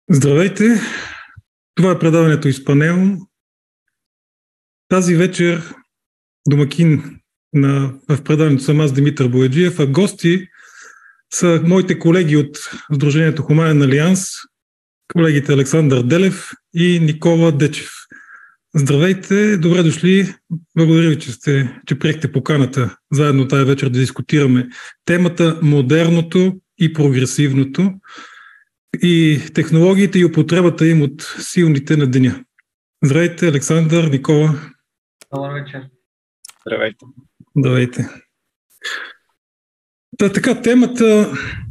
Здравейте! Това е предаването Изпанел. Тази вечер домакин в предаването съм аз, Димитър Бояджиев, а гости са моите колеги от Сдружението Хуманен алианс, колегите Александър Делев и Никола Дечев. Здравейте, добре дошли. Благодаря ви, че приехте поканата заедно тази вечер да дискутираме темата модерното и прогресивното и технологиите и употребата им от силните на деня. Здравейте, Александър, Никола. Добър вечер. Здравейте. Здравейте. Така, темата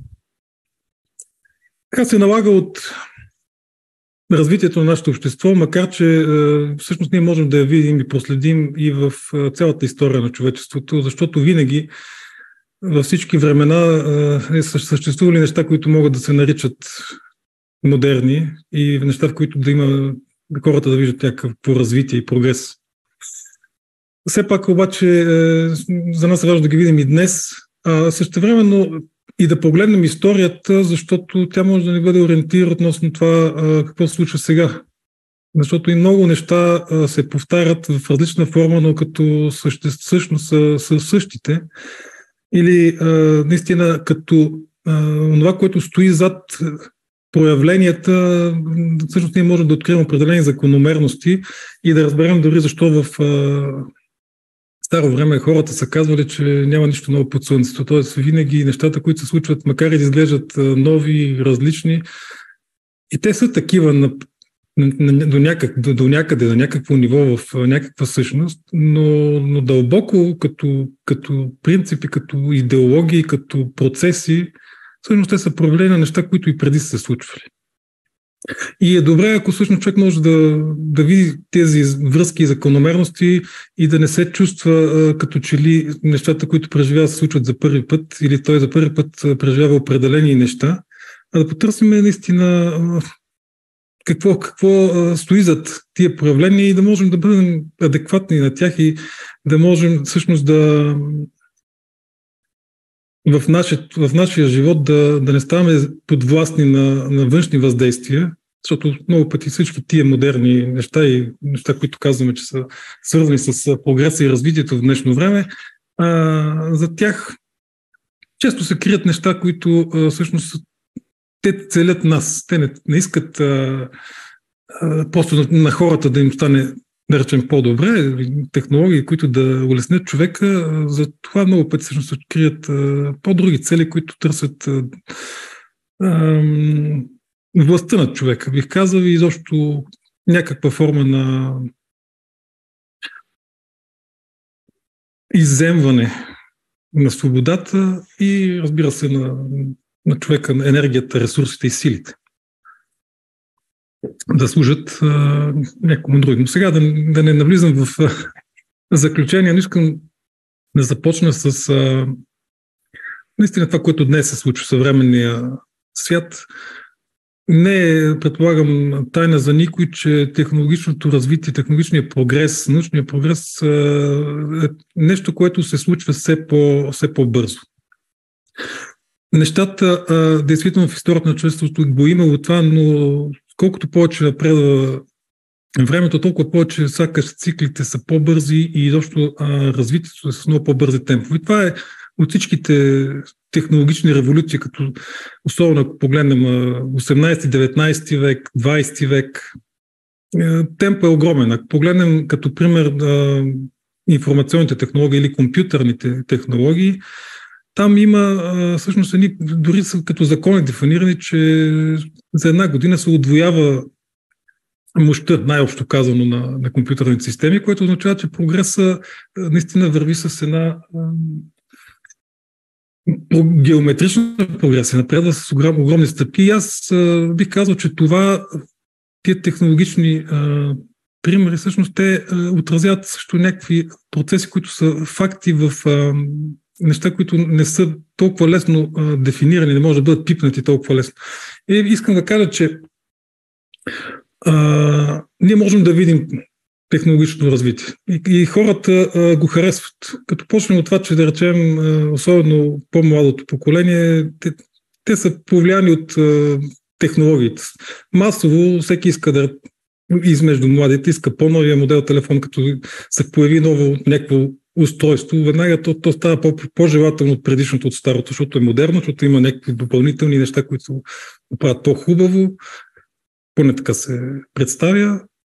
се налага от развитието на нашето общество, макар че всъщност ние можем да я видим и проследим и в цялата история на човечеството, защото винаги във всички времена съществували неща, които могат да се наричат модерни и неща, в които да има хората да виждат някакво развитие и прогрес. Все пак обаче за нас е важно да ги видим и днес, а същевременно и да погледнем историята, защото тя може да ни бъде ориентир относно това какво се случва сега. Защото и много неща се повтарят в различна форма, но като всъщност са същите. Или наистина като това, което стои зад проявленията, всъщност ние можем да открием определени закономерности и да разберем дори защо в старо време хората са казвали, че няма нищо ново под слънцето. Тоест винаги нещата, които се случват, макар и да изглеждат нови, различни, и те са такива до някъде, на някакво ниво, в някаква същност, но дълбоко като принципи, като идеологии, като процеси, всъщност те са проявления на неща, които и преди са се случвали. И е добре, ако всъщност човек може да види тези връзки и закономерности и да не се чувства като че ли нещата, които преживява, се случват за първи път или той за първи път преживява определени неща, а да потърсим наистина какво стои зад тия проявления и да можем да бъдем адекватни на тях и да можем всъщност в нашия живот да не ставаме подвластни на външни въздействия, защото много пъти всички тия модерни неща и неща, които казваме, че са свързани с прогреса и развитието в днешно време, за тях често се крият неща, които всъщност те целят нас. Те не искат просто на хората да им стане, да речем, по-добре, технологии, които да улеснят човека. За това много пъти всъщност се открият по-други цели, които търсят властта над човека. Бих казал и изобщо някаква форма на изземване на свободата и, разбира се, на човека, на енергията, ресурсите и силите. Да служат някому други. Но сега да не навлизам в заключение, но искам да започна с наистина това, което днес се случва в съвременния свят. Не предполагам тайна за никой, че технологичното развитие, технологичният прогрес, научният прогрес е нещо, което се случва все по-бързо. Нещата, действително в историята на човечеството го имало това, но колкото повече напредва времето, толкова повече сякаш циклите са по-бързи и изобщо развитието е с много по-бързи темпове. И това е от всичките технологични революции, като особено ако погледнем 18-19 век, 20 век, темпът е огромен. Ако погледнем като пример информационните технологии или компютърните технологии, там има всъщност дори са като закони дефинирани, че за една година се удвоява мощта, най-общо казано, на компютърните системи, което означава, че прогреса наистина върви с една геометрична прогресия, напредва с огромни стъпки. И аз бих казал, че тия технологични примери, всъщност те отразяват също някакви процеси, които са факти в неща, които не са толкова лесно дефинирани, не може да бъдат пипнати толкова лесно. И искам да кажа, че ние можем да видим технологичното развитие. И хората го харесват. Като почнем от това, че да речем, особено по-младото поколение, те са повлияни от технологиите. Масово всеки иска да измежду младите, иска по-новия модел телефон, като се появи ново някакво устройство, веднага то става по-желателно от предишното, от старото, защото е модерно, защото има някакви допълнителни неща, които го правят по-хубаво, поне така се представя.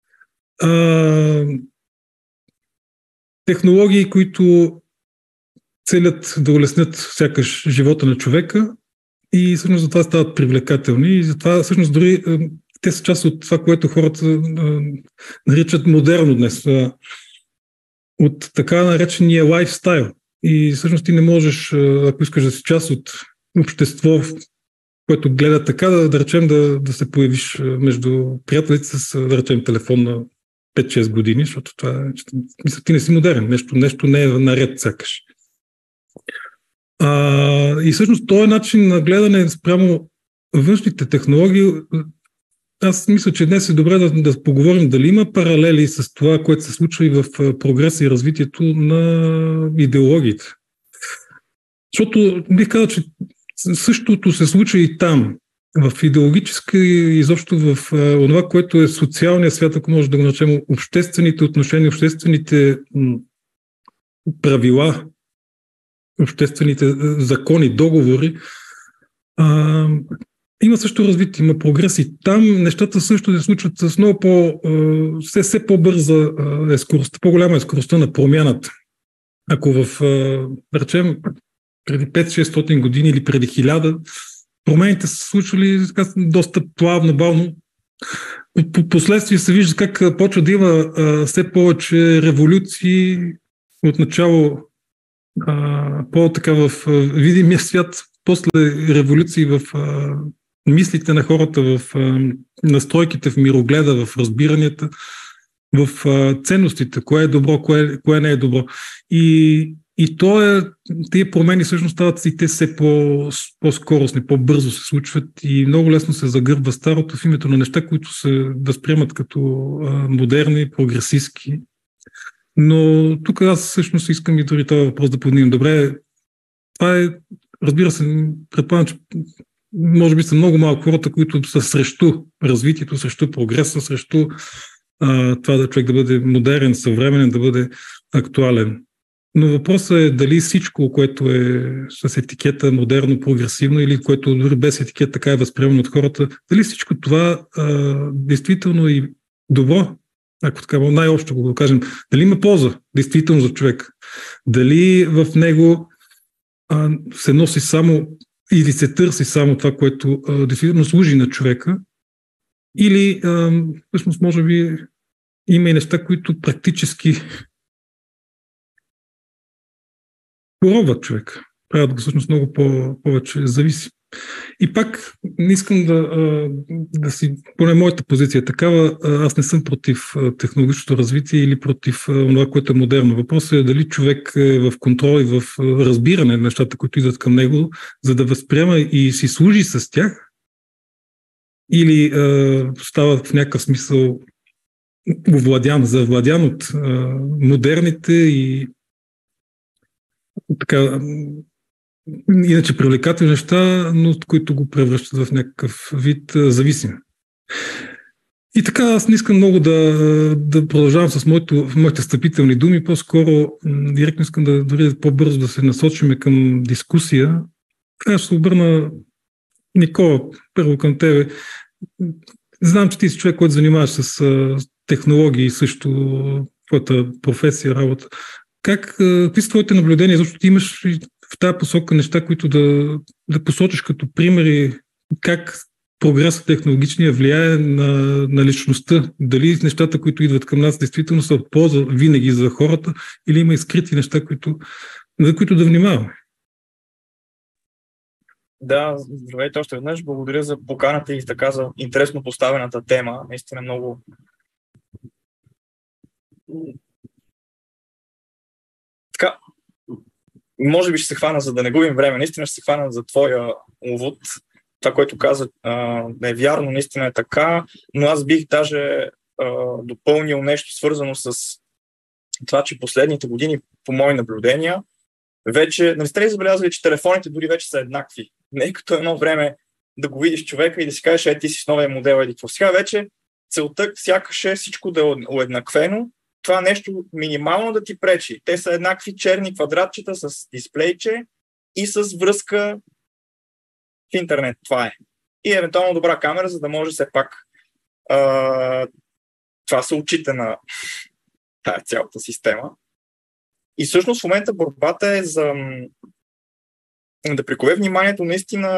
Технологии, които целят да улеснят сякаш живота на човека и всъщност затова стават привлекателни и затова всъщност дори те са част от това, което хората наричат модерно днес. От така наречения лайфстайл. И всъщност ти не можеш, ако искаш да си част от общество, което гледа така, да речем да се появиш между приятелите с, да речем, телефон на 5-6 години, защото това мисля, ти не си модерен, нещо не е наред сякаш. И всъщност този начин на гледане спрямо външните технологии, аз мисля, че днес е добре да поговорим дали има паралели с това, което се случва и в прогреса и развитието на идеологиите. Защото бих казал, че същото се случва и там, в идеологически и изобщо в това, което е социалния свят, ако може да го наречем, обществените отношения, обществените правила, обществените закони, договори, има също развитие, има прогрес и там нещата също се случват с много все по-бърза е скоростта, по-голяма е скоростта на промяната. Ако да речем, преди 5-600 години или преди 1000, промените са случвали доста плавно, бавно. Последствие се вижда как почва да има все повече революции, отначало по-така в видимия свят, после революции в мислите на хората, в настройките, в мирогледа, в разбиранията, в ценностите, кое е добро, кое не е добро. И тия промени всъщност стават и те все по-скоростни, по-бързо се случват и много лесно се загърбва старото в името на неща, които се възприемат като модерни, прогресистки. Но тук аз всъщност искам и дори този въпрос да поднимем. Добре, това е, разбира се, предполагам, че може би са много малко хората, които са срещу развитието, срещу прогреса, срещу това да човек да бъде модерен, съвременен, да бъде актуален. Но въпросът е дали всичко, което е с етикета модерно, прогресивно или което дори без етикет така е възприемано от хората, дали всичко това действително е добро, ако така най-общо го кажем, дали има полза действително за човек, дали в него се носи само или се търси само това, което действително служи на човека, или всъщност може би има и неща, които практически поробват човек. Правят го всъщност много повече зависи. И пак не искам да си, поне моята позиция е такава, аз не съм против технологичното развитие или против това, което е модерно. Въпросът е дали човек е в контрол и в разбиране на нещата, които идват към него, за да възприема и си служи с тях, или става в някакъв смисъл завладян от модерните и така иначе привлекателни неща, но които го превръщат в някакъв вид зависим. И така, аз не искам много да продължавам с моите встъпителни думи, по-скоро директно искам дори по-бързо да се насочим към дискусия. Аз ще се обърна, Никола, първо към тебе. Знам, че ти си човек, който занимаваш с технологии, също твоята професия, работа. Какви са твоите наблюдения, защото ти имаш в тази посока неща, които да посочиш като примери как прогресът технологичния влияе на личността. Дали нещата, които идват към нас, действително са от полза винаги за хората, или има и скрити неща, за които да внимаваме. Да, здравейте още веднъж. Благодаря за поканата и така за интересно поставената тема. Наистина много... Така, може би ще се хвана, за да не губим време. Наистина ще се хвана за твоя увод. Това, което каза, не е вярно, наистина е така, но аз бих даже допълнил нещо свързано с това, че последните години, по мои наблюдения, вече, нали сте ли забелязали, че телефоните дори вече са еднакви? Не като едно време да го видиш човека и да си кажеш, ти си с новия модел или какво. Сега вече целта сякаш е всичко да е уеднаквено, това нещо минимално да ти пречи. Те са еднакви черни квадратчета с дисплейче и с връзка в интернет. Това е. И евентуално добра камера, за да може все пак това са очите на тая цялата система. И всъщност в момента борбата е за да прикове вниманието наистина.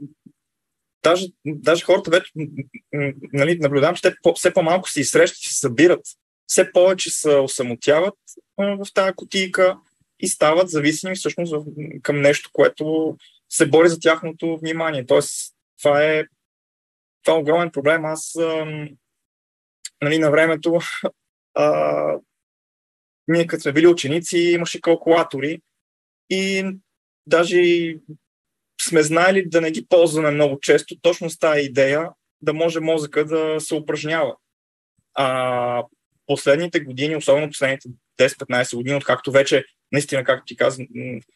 Даже хората вече наблюдавам, че те все по-малко се изсрещат и се събират. Все повече се осамотяват в тази кутийка и стават зависими всъщност към нещо, което се бори за тяхното внимание. Тоест, това е огромен проблем. Аз на времето ние като сме били ученици, имаше калкулатори и даже сме знаели да не ги ползваме много често, точно с тази идея да може мозъка да се упражнява. Последните години, особено последните 10-15 години, откакто вече, наистина, както ти казвам,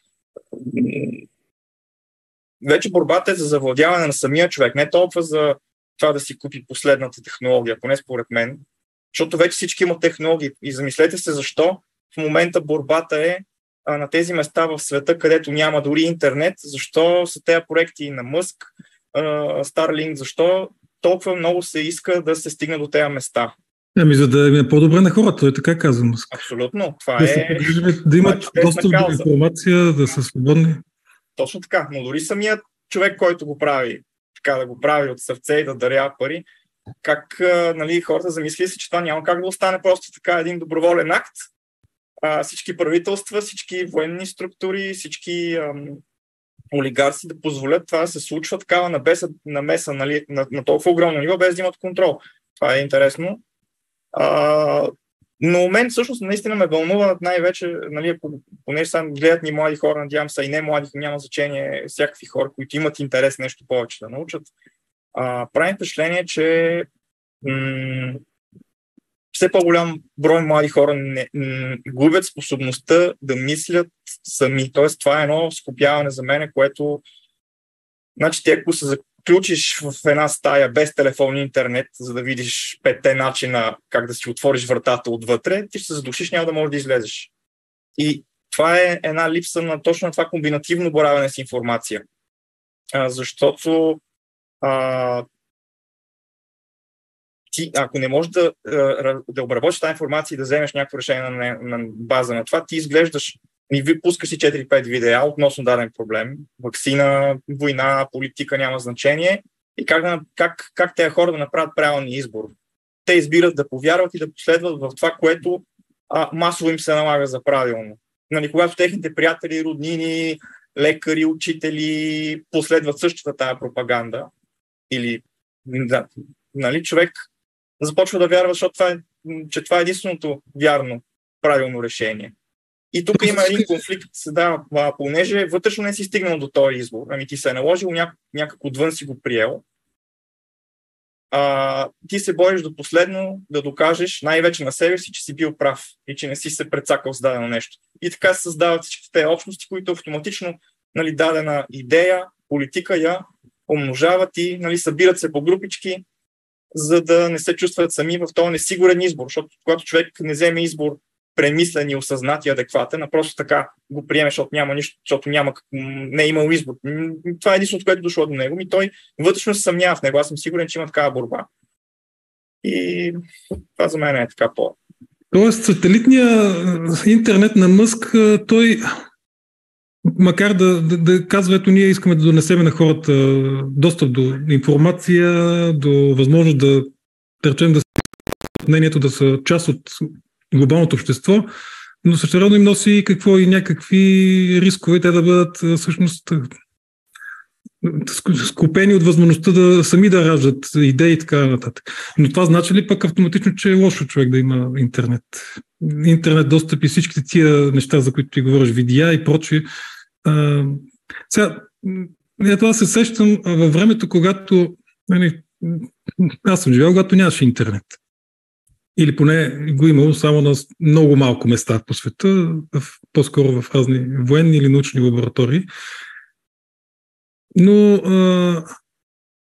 вече борбата е за завладяване на самия човек, не толкова за това да си купи последната технология, поне според мен, защото вече всички имат технологии. И замислете се защо в момента борбата е на тези места в света, където няма дори интернет, защо са тези проекти на Мъск, Starlink, защо толкова много се иска да се стигне до тези места. За да е по-добре на хората, е така казвам. Абсолютно. Това да имат достъп до информация, да са свободни. Точно така. Но дори самият човек, който го прави, така да го прави от сърце и да даря пари, как хората замисли се, че това няма как да остане просто така един доброволен акт. Всички правителства, всички военни структури, всички олигарси да позволят това да се случва такава намеса на толкова огромно ниво, без да имат контрол. Това е интересно. Но мен всъщност наистина ме вълнува най-вече, понеже сам гледат ни млади хора, надявам се и не млади, няма значение, всякакви хора, които имат интерес нещо повече да научат. Прави впечатление, че все по-голям брой млади хора не губят способността да мислят сами. Тоест, това е едно скопяване за мен, което значи ти ако се заключиш в една стая без телефон и интернет, за да видиш 5 начина как да си отвориш вратата отвътре, ти ще се задушиш, няма да можеш да излезеш. И това е една липса на точно това комбинативно боравене с информация. Защото ти, ако не можеш да обработиш тази информация и да вземеш някакво решение на база на това, ти изглеждаш и пускаш си 4-5 видеа относно даден проблем, ваксина, война, политика, няма значение, и как тези хора да направят правилния избор. Те избират да повярват и да последват в това, което масово им се налага за правилно. Когато техните приятели, роднини, лекари, учители последват същата тая пропаганда, или човек започва да вярва, защото това е единственото вярно, правилно решение. И тук има един конфликт, понеже вътрешно не си стигнал до този избор, ти се е наложил, някак отвън си го приел, ти се бориш до последно да докажеш най-вече на себе си, че си бил прав и че не си се прецакал с дадено нещо. И така се създават всички тези общности, които автоматично дадена идея, политика я умножават и събират се по групички, за да не се чувстват сами в този несигурен избор, защото когато човек не вземе избор премислен и осъзнат и адекватен, а просто така го приеме, защото няма нищо, защото не е имал избор. Това е единственото, което дошло до него. И той вътрешно се съмнява в него. Аз съм сигурен, че има такава борба. И това за мен е така по. Тоест, сателитният интернет на Мъск, той, макар да казва, ето ние искаме да донесеме на хората достъп до информация, до възможност да речем да мнението да са част от глобалното общество, но същевременно им носи и някакви рискове те да бъдат всъщност скупени от възможността да сами да раждат идеи и така нататък. Но това значи ли пък автоматично, че е лошо човек да има интернет? Интернет достъп и всичките тия неща, за които ти говориш, видеа и прочие. Сега, аз се сещам във времето, когато аз съм живял, когато нямаше интернет. Или поне го имало само на много малко места по света, по-скоро в разни военни или научни лаборатории. Но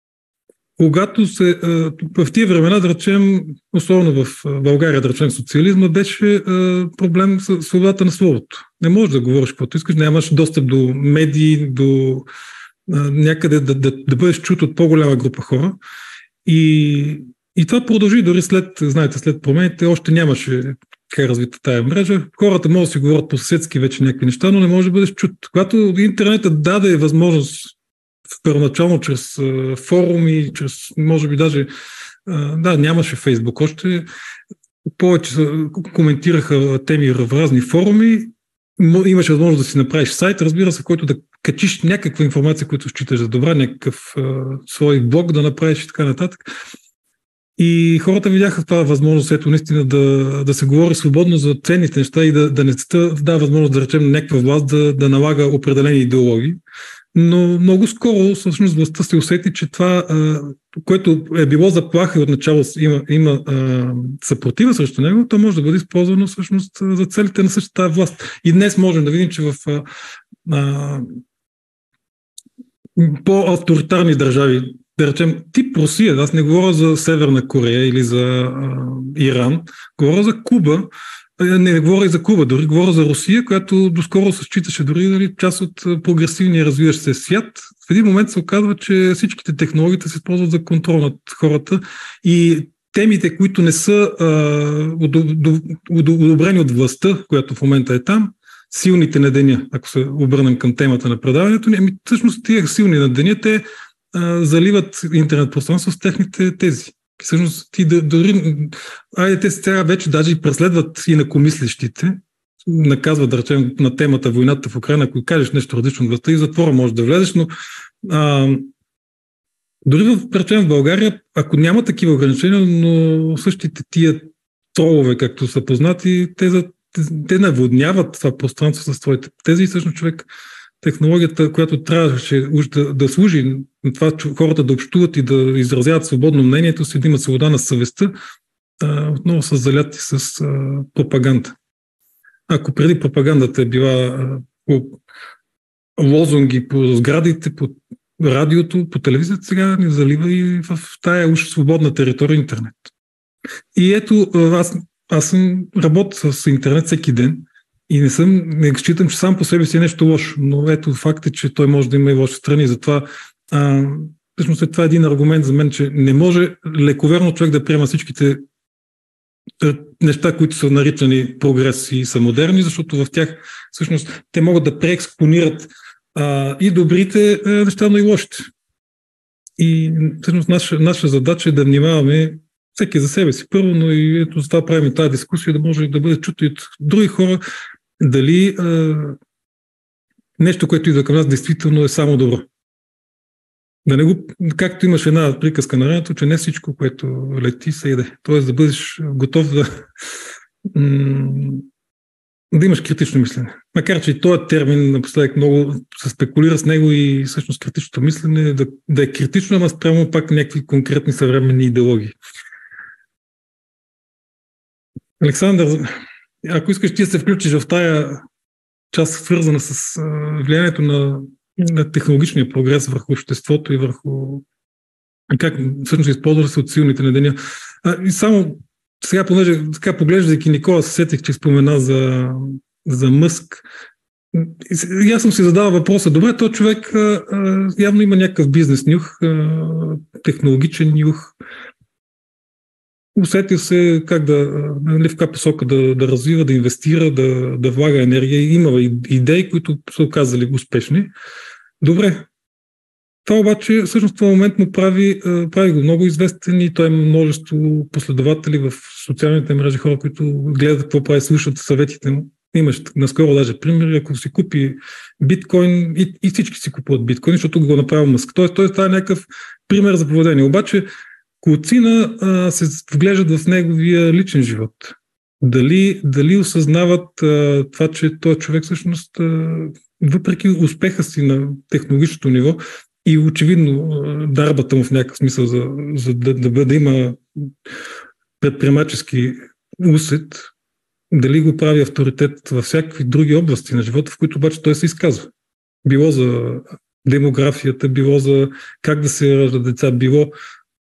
когато в тия времена, да речем, особено в България, да речем, социализма, беше проблем с свободата на словото. Не можеш да говориш каквото искаш, нямаш достъп до медии, до някъде да бъдеш чут от по-голяма група хора. И това продължи дори след промените, още нямаше как развита тая мрежа. Хората могат да си говорят по-съседски вече някакви неща, но не може да бъдеш чут. Когато интернетът даде възможност първоначално чрез форуми, чрез, може би даже, нямаше Фейсбук още, повече коментираха теми в разни форуми, имаше възможност да си направиш сайт, разбира се, в който да качиш някаква информация, която считаш за добра, някакъв свой блог да направиш и така нататък. И хората видяха това възможност, ето наистина да се говори свободно за ценните неща и да не дава възможност да речем някаква власт да налага определени идеологии. Но много скоро всъщност властта се усети, че това, което е било заплаха и отначало има съпротива срещу него, то може да бъде използвано всъщност за целите на същата власт. И днес можем да видим, че в по-авторитарни държави, да речем тип Русия, аз не говоря за Северна Корея или за Иран, говоря за Куба, не говоря и за Куба, дори говоря за Русия, която доскоро се считаше дори част от прогресивния развиващ се свят. В един момент се оказва, че всичките технологии се използват за контрол над хората и темите, които не са одобрени от властта, която в момента е там, силните на деня, ако се обърнем към темата на предаването, всъщност тия силни на деня, те заливат интернет пространство с техните тези. Всъщност ти дори, те сега вече даже и преследват и инакомислещите, наказват, да речем, на темата войната в Украйна, ако кажеш нещо различно от властта и затвора можеш да влезеш, но дори в България, ако няма такива ограничения, но същите тия тролове, както са познати, те наводняват това пространство с твоите тези и всъщност човек технологията, която трябваше да служи на това, че хората да общуват и да изразяват свободно мнението си, да имат свобода на съвестта, отново са заляти с пропаганда. Ако преди пропагандата е била по лозунги, по сградите, по радиото, по телевизията, сега ни залива и в тая уж свободна територия интернет. И ето, аз съм работя с интернет всеки ден и не считам, че сам по себе си е нещо лошо, но ето факт е, че той може да има и лоши страни. Затова всъщност това е един аргумент за мен, че не може лековерно човек да приема всичките неща, които са наричани прогрес и са модерни, защото в тях всъщност те могат да преекспонират и добрите неща, но и лошите. И всъщност наша задача е да внимаваме всеки за себе си първо, но и ето за това правим тази дискусия, да може да бъде чуто и от други хора, дали нещо, което идва към нас, действително е само добро. Да не го, както имаш една приказка на радиото, че не всичко, което лети, се яде. Тоест да бъдеш готов да имаш критично мислене. Макар, че и този термин напоследък много се спекулира с него и всъщност критичното мислене да е критично, ама спрямо пак някакви конкретни съвременни идеологии. Александър, ако искаш ти да се включиш в тая част, свързана с влиянието на технологичния прогрес върху обществото и върху как всъщност използва се от силните на деня. И само сега, понеже така поглеждайки Никола, се сетих, че спомена за Мъск. И аз съм си задавал въпроса, добре, този човек явно има някакъв бизнес нюх, технологичен нюх. Усетил се как в каква посока да развива, да инвестира, да влага енергия. Има идеи, които са оказали успешни. Добре. Това обаче, всъщност, в този момент му прави го много известен и той има множество последователи в социалните мрежи, хора, които гледат какво прави, слушат съветите му. Имаш наскоро даже примери, ако си купи биткоин и всички си купуват биткоин, защото го направил Мъск. Тоест, това е някакъв пример за поведение. Обаче, колцина се вглеждат в неговия личен живот. Дали осъзнават това, че този човек всъщност, въпреки успеха си на технологичното ниво и очевидно дарбата му в някакъв смисъл да има предприемачески усет, дали го прави авторитет във всякакви други области на живота, в които обаче той се изказва. Било за демографията, било за как да се раждат деца, било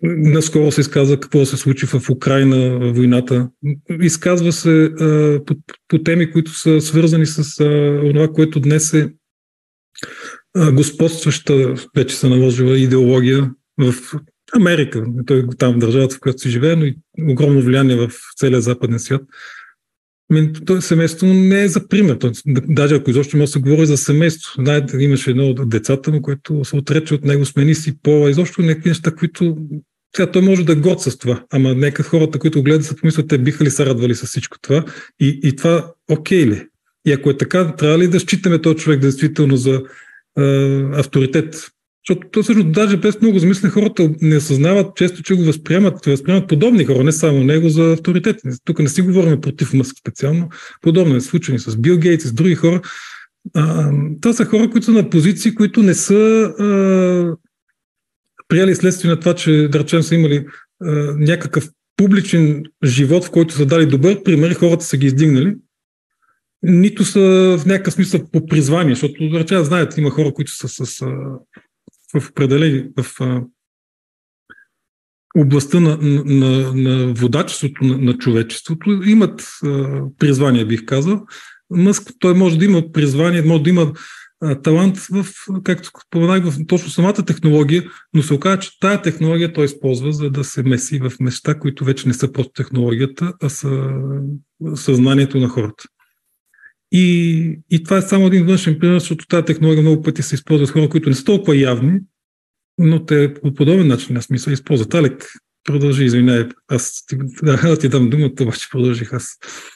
Наскоро се изказа какво се случи в Украйна, войната. Изказва се по теми, които са свързани с това, което днес е господстваща, вече се наложила идеология в Америка. Той там държавата, в която се живее, но и огромно влияние в целия западен свят. Това семейство не е за пример. Даже ако изобщо може да се говори за семейство. Знаете, имаше едно от децата му, което се отрече от него, смени си пола. Изобщо някакви неща, които сега той може да е горд с това. Ама нека хората, които гледат, се помислят, те биха ли се радвали с всичко това. И това окей ли? И ако е така, трябва ли да считаме този човек действително за авторитет? Защото то всъщност даже без много замислени хората не осъзнават често, че го възприемат подобни хора, не само него, за авторитет. Тук не си говорим против Мъск специално, подобно е случени с Бил Гейтс и с други хора. Това са хора, които са на позиции, които не са приели следствие на това, че, да речем, са имали някакъв публичен живот, в който са дали добър пример, хората са ги издигнали, нито са в някакъв смисъл по призвание, защото, да речем, знаете, има хора, които са в определени в областта на водачеството на човечеството, имат призвание, бих казал. Мъск, той може да има призвание, може да има талант в, както споменах, в точно самата технология, но се оказа, че тая технология той използва, за да се меси в неща, които вече не са просто технологията, а са съзнанието на хората. И това е само един външен пример, защото тази технология много пъти се използва с хора, които не са толкова явни, но те по подобен начин, на смисъл, използват. Алек, продължи, извинявай, аз ти дам думата, обаче продължих аз.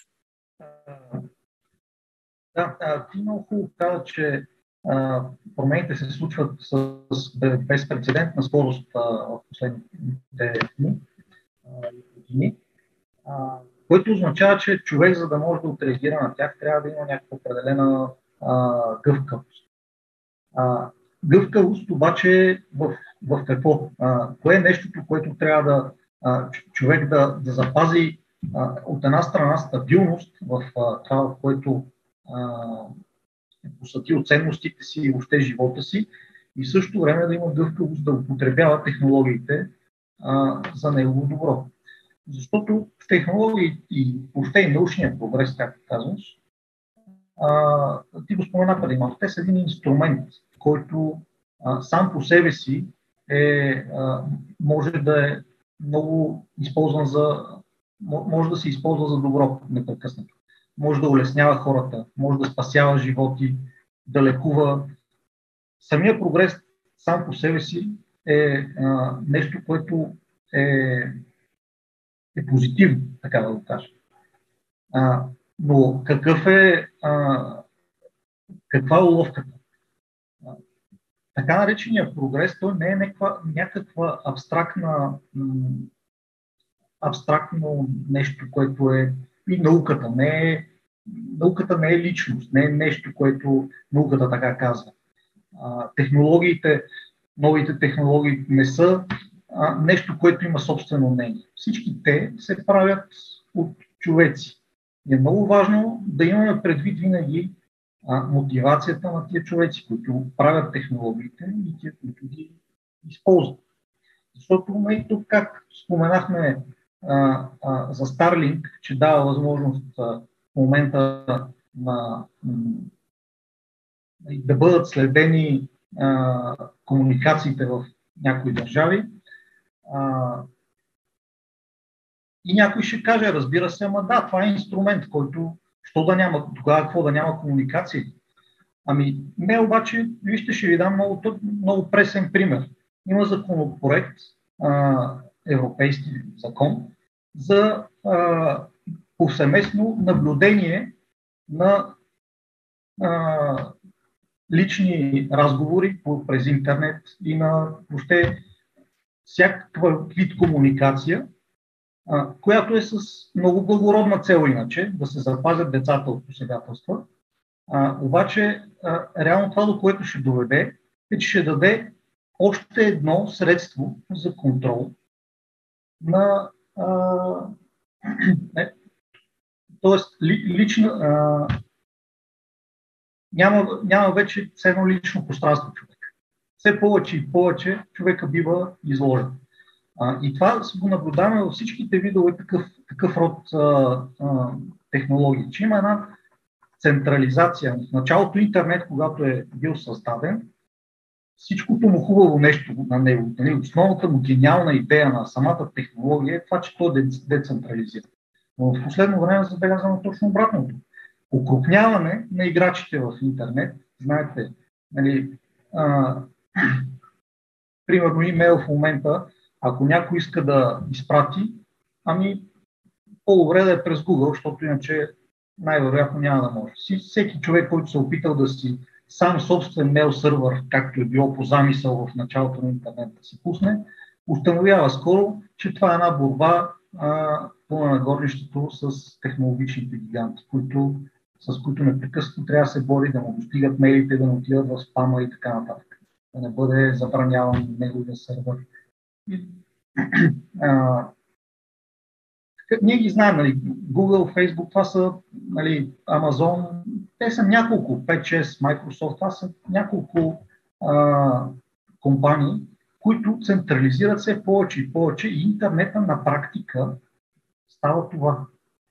Да, ти много хубаво каза, че промените се случват с безпрецедентна скорост в последните години, което означава, че човек, за да може да отреагира на тях, трябва да има някаква определена гъвкавост. Гъвкавост обаче в какво? Кое е нещото, което трябва човек да запази от една страна стабилност в това, в което е посветил ценностите си и въобще живота си, и в същото време да има гъвкавост да употребява технологиите за негово добро. Защото в технологии и въобще и научния прогрес, както казваш, ти го спомена преди малко, те са един инструмент, който сам по себе си може да е много използван може да се използва за добро непрекъснато. Може да улеснява хората, може да спасява животи, да лекува. Самия прогрес сам по себе си е нещо, което е позитивно, така да го кажа. Но каква е уловката? Така наречения прогрес, той не е някаква абстрактно нещо, което е и науката. Науката не е личност, не е нещо, което науката така казва. Технологиите, новите технологии не са нещо, което има собствено мнение. Всички те се правят от човеци. И е много важно да имаме предвид винаги мотивацията на тия човеци, които правят технологиите и тия, които ги използват. Защото тук, как споменахме за Starlink, че дава възможност в момента да бъдат следени комуникациите в някои държави. И някой ще каже, разбира се, ама да, това е инструмент, който тогава какво да няма комуникации? Ами не, обаче, вижте, ще ви дам много пресен пример. Има законопроект, европейски закон, за повсеместно наблюдение на лични разговори през интернет и на въобще всякаква вид комуникация, която е с много благородна цел иначе, да се запазят децата от посегателства. Обаче, реално това, до което ще доведе, е, че ще даде още едно средство за контрол на тоест няма вече едно лично пространство човек. Все повече и повече човека бива изложен. И това го наблюдаваме във всичките видове такъв род технологии, че има една централизация. В началото интернет, когато е бил създаден, всичкото му хубаво нещо на него, основната му гениална идея на самата технология е това, че той е децентрализиран. Но в последно време забелязваме точно обратното. Окрупняване на играчите в интернет. Знаете, нали, примерно имейл в момента, ако някой иска да изпрати, по-добре да е през Google, защото иначе най-вероятно няма да може. Всеки човек, който се е опитал да си сам собствен мейл сървър, както е било по замисъл в началото на интернет да се пусне, установява скоро, че това е една борба на горнището с технологичните гиганти, с които непрекъснато трябва да се бори, да му достигат мейлите, да му отидат в спама и така нататък. Да не бъде забраняван неговия сървър. Ние ги знаем, нали, Google, Facebook, това са, нали, Amazon, те са няколко, 5-6, Microsoft, това са няколко компании, които централизират все повече и повече и интернета на практика става това.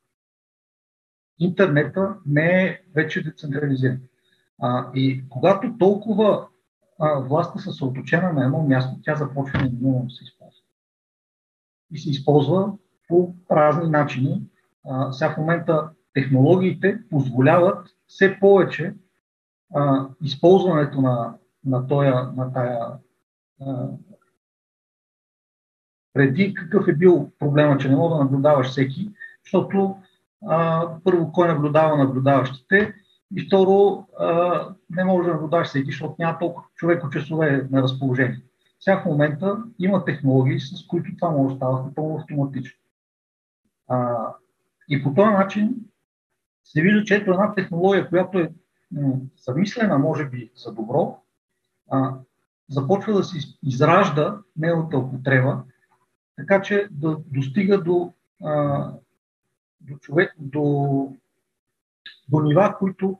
Интернета не е вече децентрализиран. И когато толкова властта се съоточена на едно място, тя започва неминуемо да се използва. И се използва по разни начини. Сега в момента технологиите позволяват все повече използването на тая. Преди какъв е бил проблема, че не мога да наблюдаваш всеки, защото първо кой наблюдава наблюдаващите и второ не може да наблюдаваш всеки, защото няма толкова човекочасове на разположение. Сега в момента има технологии, с които това може да става напълно автоматично. И по този начин се вижда, че ето една технология, която е замислена, може би, за добро, започва да се изражда нейната употреба, така че да достига до нива, които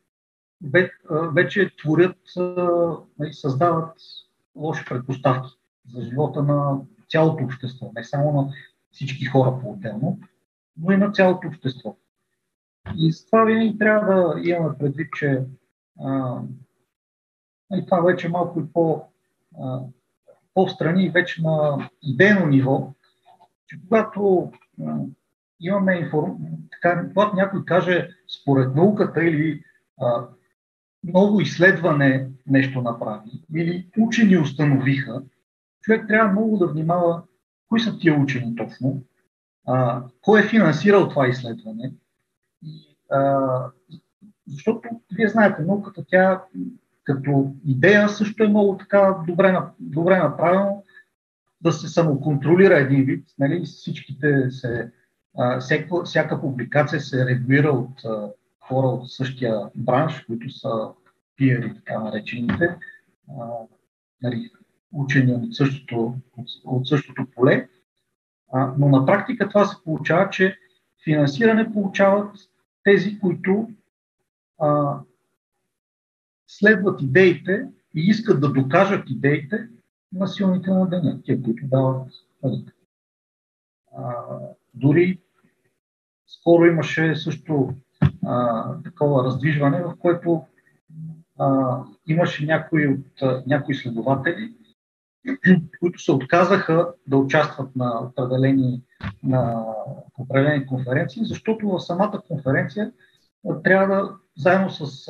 вече творят и създават лоши предпоставки за живота на цялото общество, не само на всички хора по-отделно, но и на цялото общество. И с това винаги трябва да имаме предвид, че и това вече малко и по-встрани вече на идейно ниво, че когато имаме когато някой каже според науката или ново изследване нещо направи, или учени установиха, човек трябва много да внимава кои са тия учени точно, кой е финансирал това изследване. Защото вие знаете, науката тя като идея също е много така добре направено да се самоконтролира един вид. Нали? Всяка публикация се регулира от хора от същия бранш, които са пиери, така наречените, нали, учени от същото поле. Но на практика това се получава, че финансиране получават тези, които следват идеите и искат да докажат идеите на силните на деня, тия, които дават пари. Дори скоро имаше също такова раздвижване, в което имаше някои следователи, които се отказаха да участват на определени конференции, защото в самата конференция трябва да, заедно с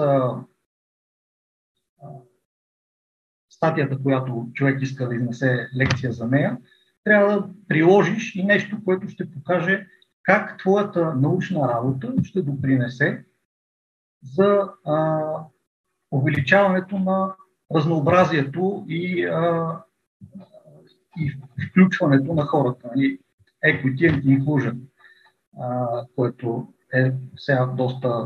статията, която човек иска да изнесе лекция за нея, трябва да приложиш и нещо, което ще покаже как твоята научна работа ще допринесе за увеличаването на разнообразието и включването на хората. Equity and Inclusion, което е сега доста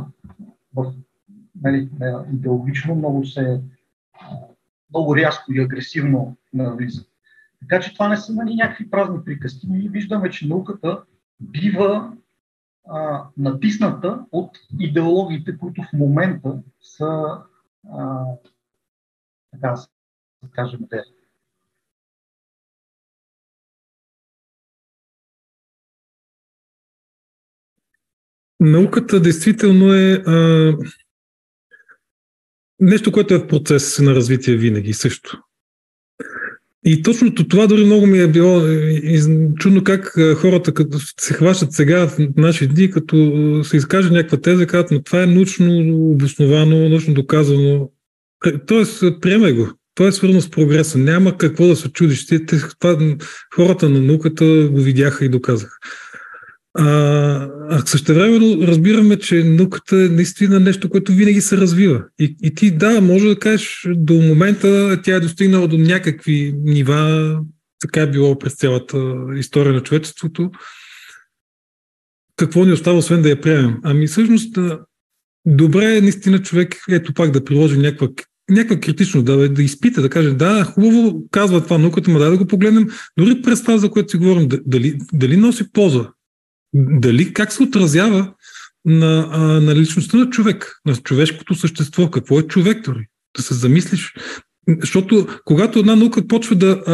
идеологично, много рязко и агресивно навлиза. Така че това не са някакви празни приказки. Ние виждаме, че науката бива натисната от идеологиите, които в момента са, така да кажем, Науката действително е нещо, което е в процес на развитие винаги също. И точно това дори много ми е било чудно как хората като се хващат сега в наши дни, като се изкаже някаква теза, казват, но това е научно обосновано, научно доказано. Тоест, приемай го. Това е свързано с прогреса. Няма какво да се чудиш. Хората на науката го видяха и доказаха. Същевременно разбираме, че науката е наистина нещо, което винаги се развива. И ти, да, може да кажеш, до момента тя е достигнала до някакви нива, така е било през цялата история на човечеството. Какво ни остава, освен да я приемем? Ами всъщност, добре е наистина човек, ето пак да приложи някаква критичност, да изпита, да каже, да, хубаво казва това науката, ма да го погледнем, дори през това, за което си говорим, дали носи полза. Дали как се отразява на личността на човек, на човешкото същество, какво е човек дори, да се замислиш. Защото когато една наука почва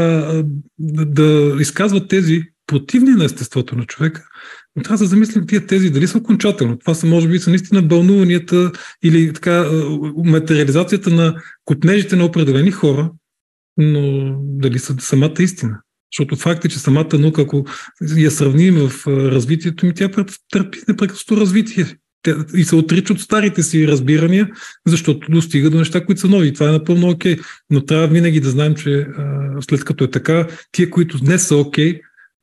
да изказва тези противни на естеството на човека, трябва да замислим тия тези дали са окончателно. Това са, може би, са наистина бълнуванията или така материализацията на копнежите на определени хора, но дали са самата истина. Защото факт е, че самата наука, ако я сравним в развитието ми, тя търпи непрекъснато развитие. И се отрича от старите си разбирания, защото достига до неща, които са нови. И това е напълно окей. Но трябва винаги да знаем, че след като е така, тия, които днес са окей,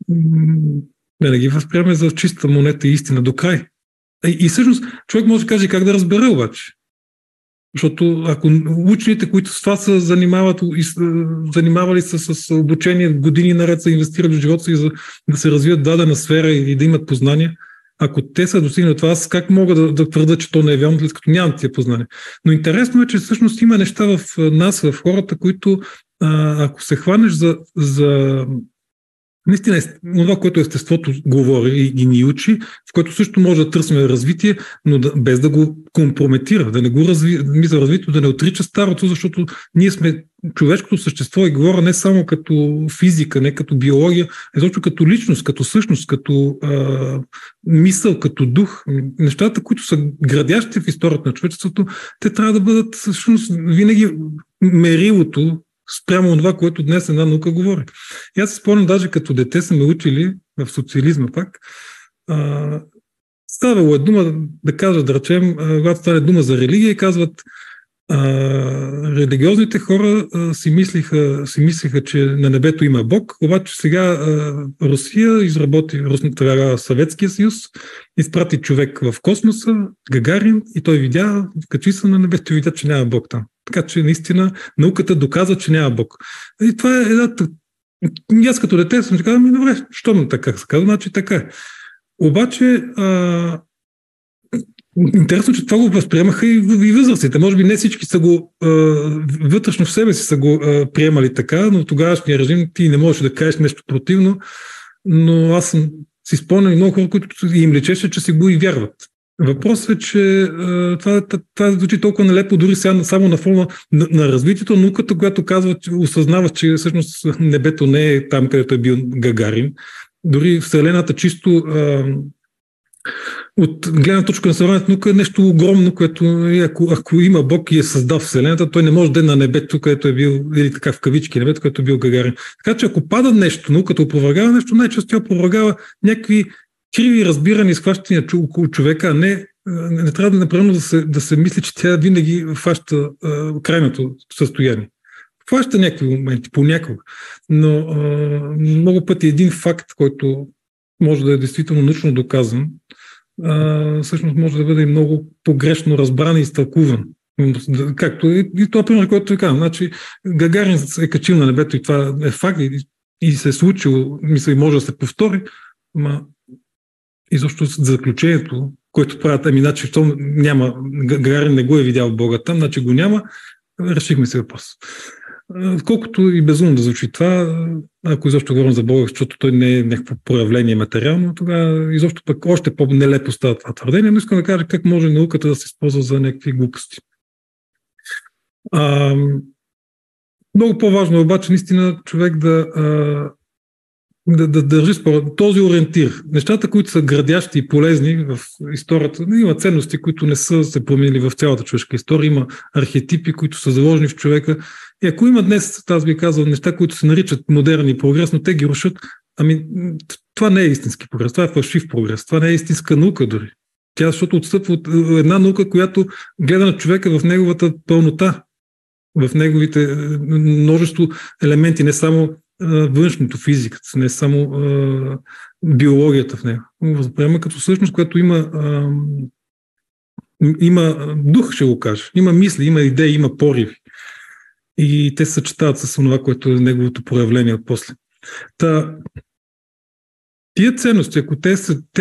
не ги възприемаме за чиста монета и истина до край. И всъщност човек може да каже как да разбере обаче. Защото ако учените, които с това са занимавали се с обучение години наред, са инвестирали в живота си за да се развият дадена сфера и да имат познания, ако те са достигнали това, аз как мога да твърда, че то не е вярно, след като нямам тия познания. Но интересно е, че всъщност има неща в нас, в хората, които ако се хванеш за наистина това, което естеството говори и ни учи, в което също може да търсим развитие, но без да го компрометира, да не го развитието, да не отрича старото, защото ние сме човешкото същество и говоря не само като физика, не като биология, а защото като личност, като същност, като мисъл, като дух. Нещата, които са градящи в историята на човечеството, те трябва да бъдат всъщност винаги мерилото спрямо това, което днес една наука говори. И аз се спомням, даже като дете са ме учили в социализма пак, ставало е дума да кажа, да речем, когато стане дума за религия, казват религиозните хора си мислиха, че на небето има Бог, обаче сега Русия изработи, Съветския съюз, изпрати човек в космоса, Гагарин, и той видя, качи се на небето и видя, че няма Бог там. Така че наистина науката доказва, че няма Бог. И това е аз като дете съм казал, добре, що му така се казва, значи така е. Обаче интересно, че това го възприемаха и възрастите. Може би не всички са го вътрешно в себе си са го приемали така, но тогавашния режим ти не можеш да кажеш нещо противно, но аз си спомням много хора, които им личеше, че си го и вярват. Въпросът е, че това звучи толкова нелепо, дори сега само на фона на развитието, науката, която казва, че осъзнава, че всъщност небето не е там, където е бил Гагарин. Дори Вселената чисто от гледна точка на съвременната наука е нещо огромно, което ако има Бог и е създал Вселената, той не може да е на небето, където е бил, или така в кавички, небето, където е бил Гагарин. Така че ако пада нещо, науката опровергава нещо, най-често тя опровергава някакви криви разбирани изхващания около човека, а не трябва непременно да се мисли, че тя винаги фаща крайното състояние. Фаща някакви моменти, понякога. Но много пъти един факт, който може да е действително научно доказан, всъщност може да бъде и много погрешно разбран и изтълкуван. Както и това пример, който той казва. Значи, Гагарин е качил на небето и това е факт и се е случило, мисля, и може да се повтори, но изобщо заключението, което правят, значи, що няма, Гагарин не го е видял Бога там, значи го няма, решихме си въпрос. Колкото и безумно да звучи това, ако изобщо говорим за Бога, защото той не е някакво проявление материално, тогава изобщо пък още по-нелепо става това твърдение, но искам да кажа как може науката да се използва за някакви глупости. Много по-важно е обаче наистина човек да да държи според този ориентир. Нещата, които са градящи и полезни в историята, има ценности, които не са се променили в цялата човешка история, има архетипи, които са заложени в човека. И ако има днес, аз би казал, неща, които се наричат модерни прогрес, но те ги рушат, това не е истински прогрес, това е фалшив прогрес, това не е истинска наука дори. Тя, защото отстъпва от една наука, която гледа на човека в неговата пълнота, в неговите множество елементи, не само външното, физиката, не само биологията в него. Възприема като същност, която има дух, ще го кажа. Има мисли, има идеи, има пориви. И те се съчетават с това, което е неговото проявление от после. Тия ценности, ако те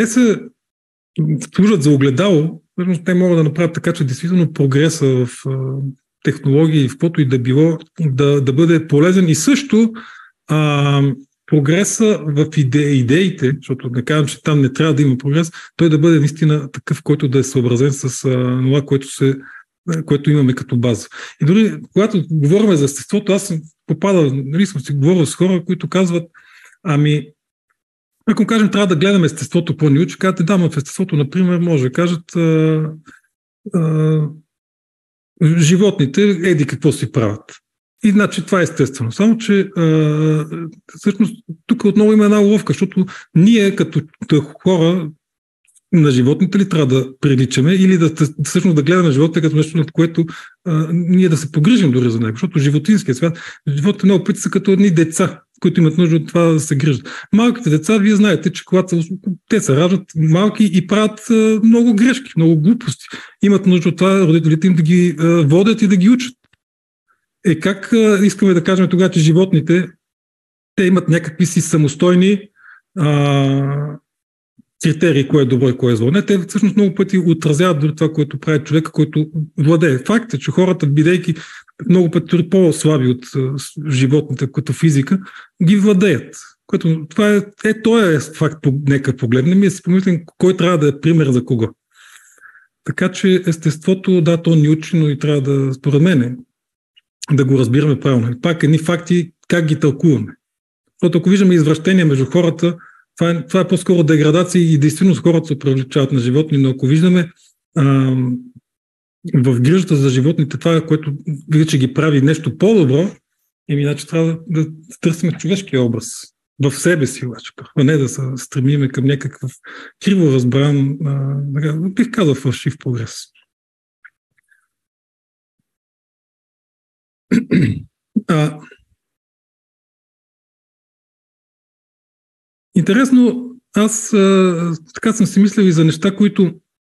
служат за огледало, те могат да направят така, че действително прогреса в технологии, в каквото и да било, да бъде полезен и също прогреса в идеите, защото не казвам, че там не трябва да има прогрес, той да бъде наистина такъв, който да е съобразен с това, което имаме като база. И дори когато говорим за естеството, аз съм попадал, съм си говорил с хора, които казват, ако кажем, трябва да гледаме естеството по-ни учи, казвате, в естеството, например, може да кажат животните, еди какво си правят. И значи това е естествено. Само, че всъщност тук отново има една уловка, защото ние като хора на животните ли трябва да приличаме или всъщност да гледаме живота като нещо, над което ние да се погрижим дори за него. Защото животинския свят, животите много пъти са като едни деца, които имат нужда от това да се грижат. Малките деца, вие знаете, че когато те се раждат малки и правят много грешки, много глупости. Имат нужда от това родителите им да ги водят и да ги учат. Как искаме да кажем тогава, че животните, те имат някакви си самостойни критерии, кое е добро и кое е зло. Не, те всъщност много пъти отразяват дори това, което прави човека, който владее. Факт е, че хората, бидейки много пъти по-слаби от животните като физика, ги владеят. Това е факт, нека погледнем и си помислим кой трябва да е пример за кого. Така че естеството, да, то ни учи, но и трябва да, според мен, да го разбираме правилно. И пак едни факти, как ги тълкуваме. Защото ако виждаме извращения между хората, това е по-скоро деградация и действително хората се привличават на животни, но ако виждаме в грижата за животните това, което вече ги прави нещо по-добро, иначе трябва да търсим човешкия образ в себе си, обаче, а не да се стремиме към някакъв криво разбран, бих казал, фалшив прогрес. Интересно, аз така съм си мислил и за неща, които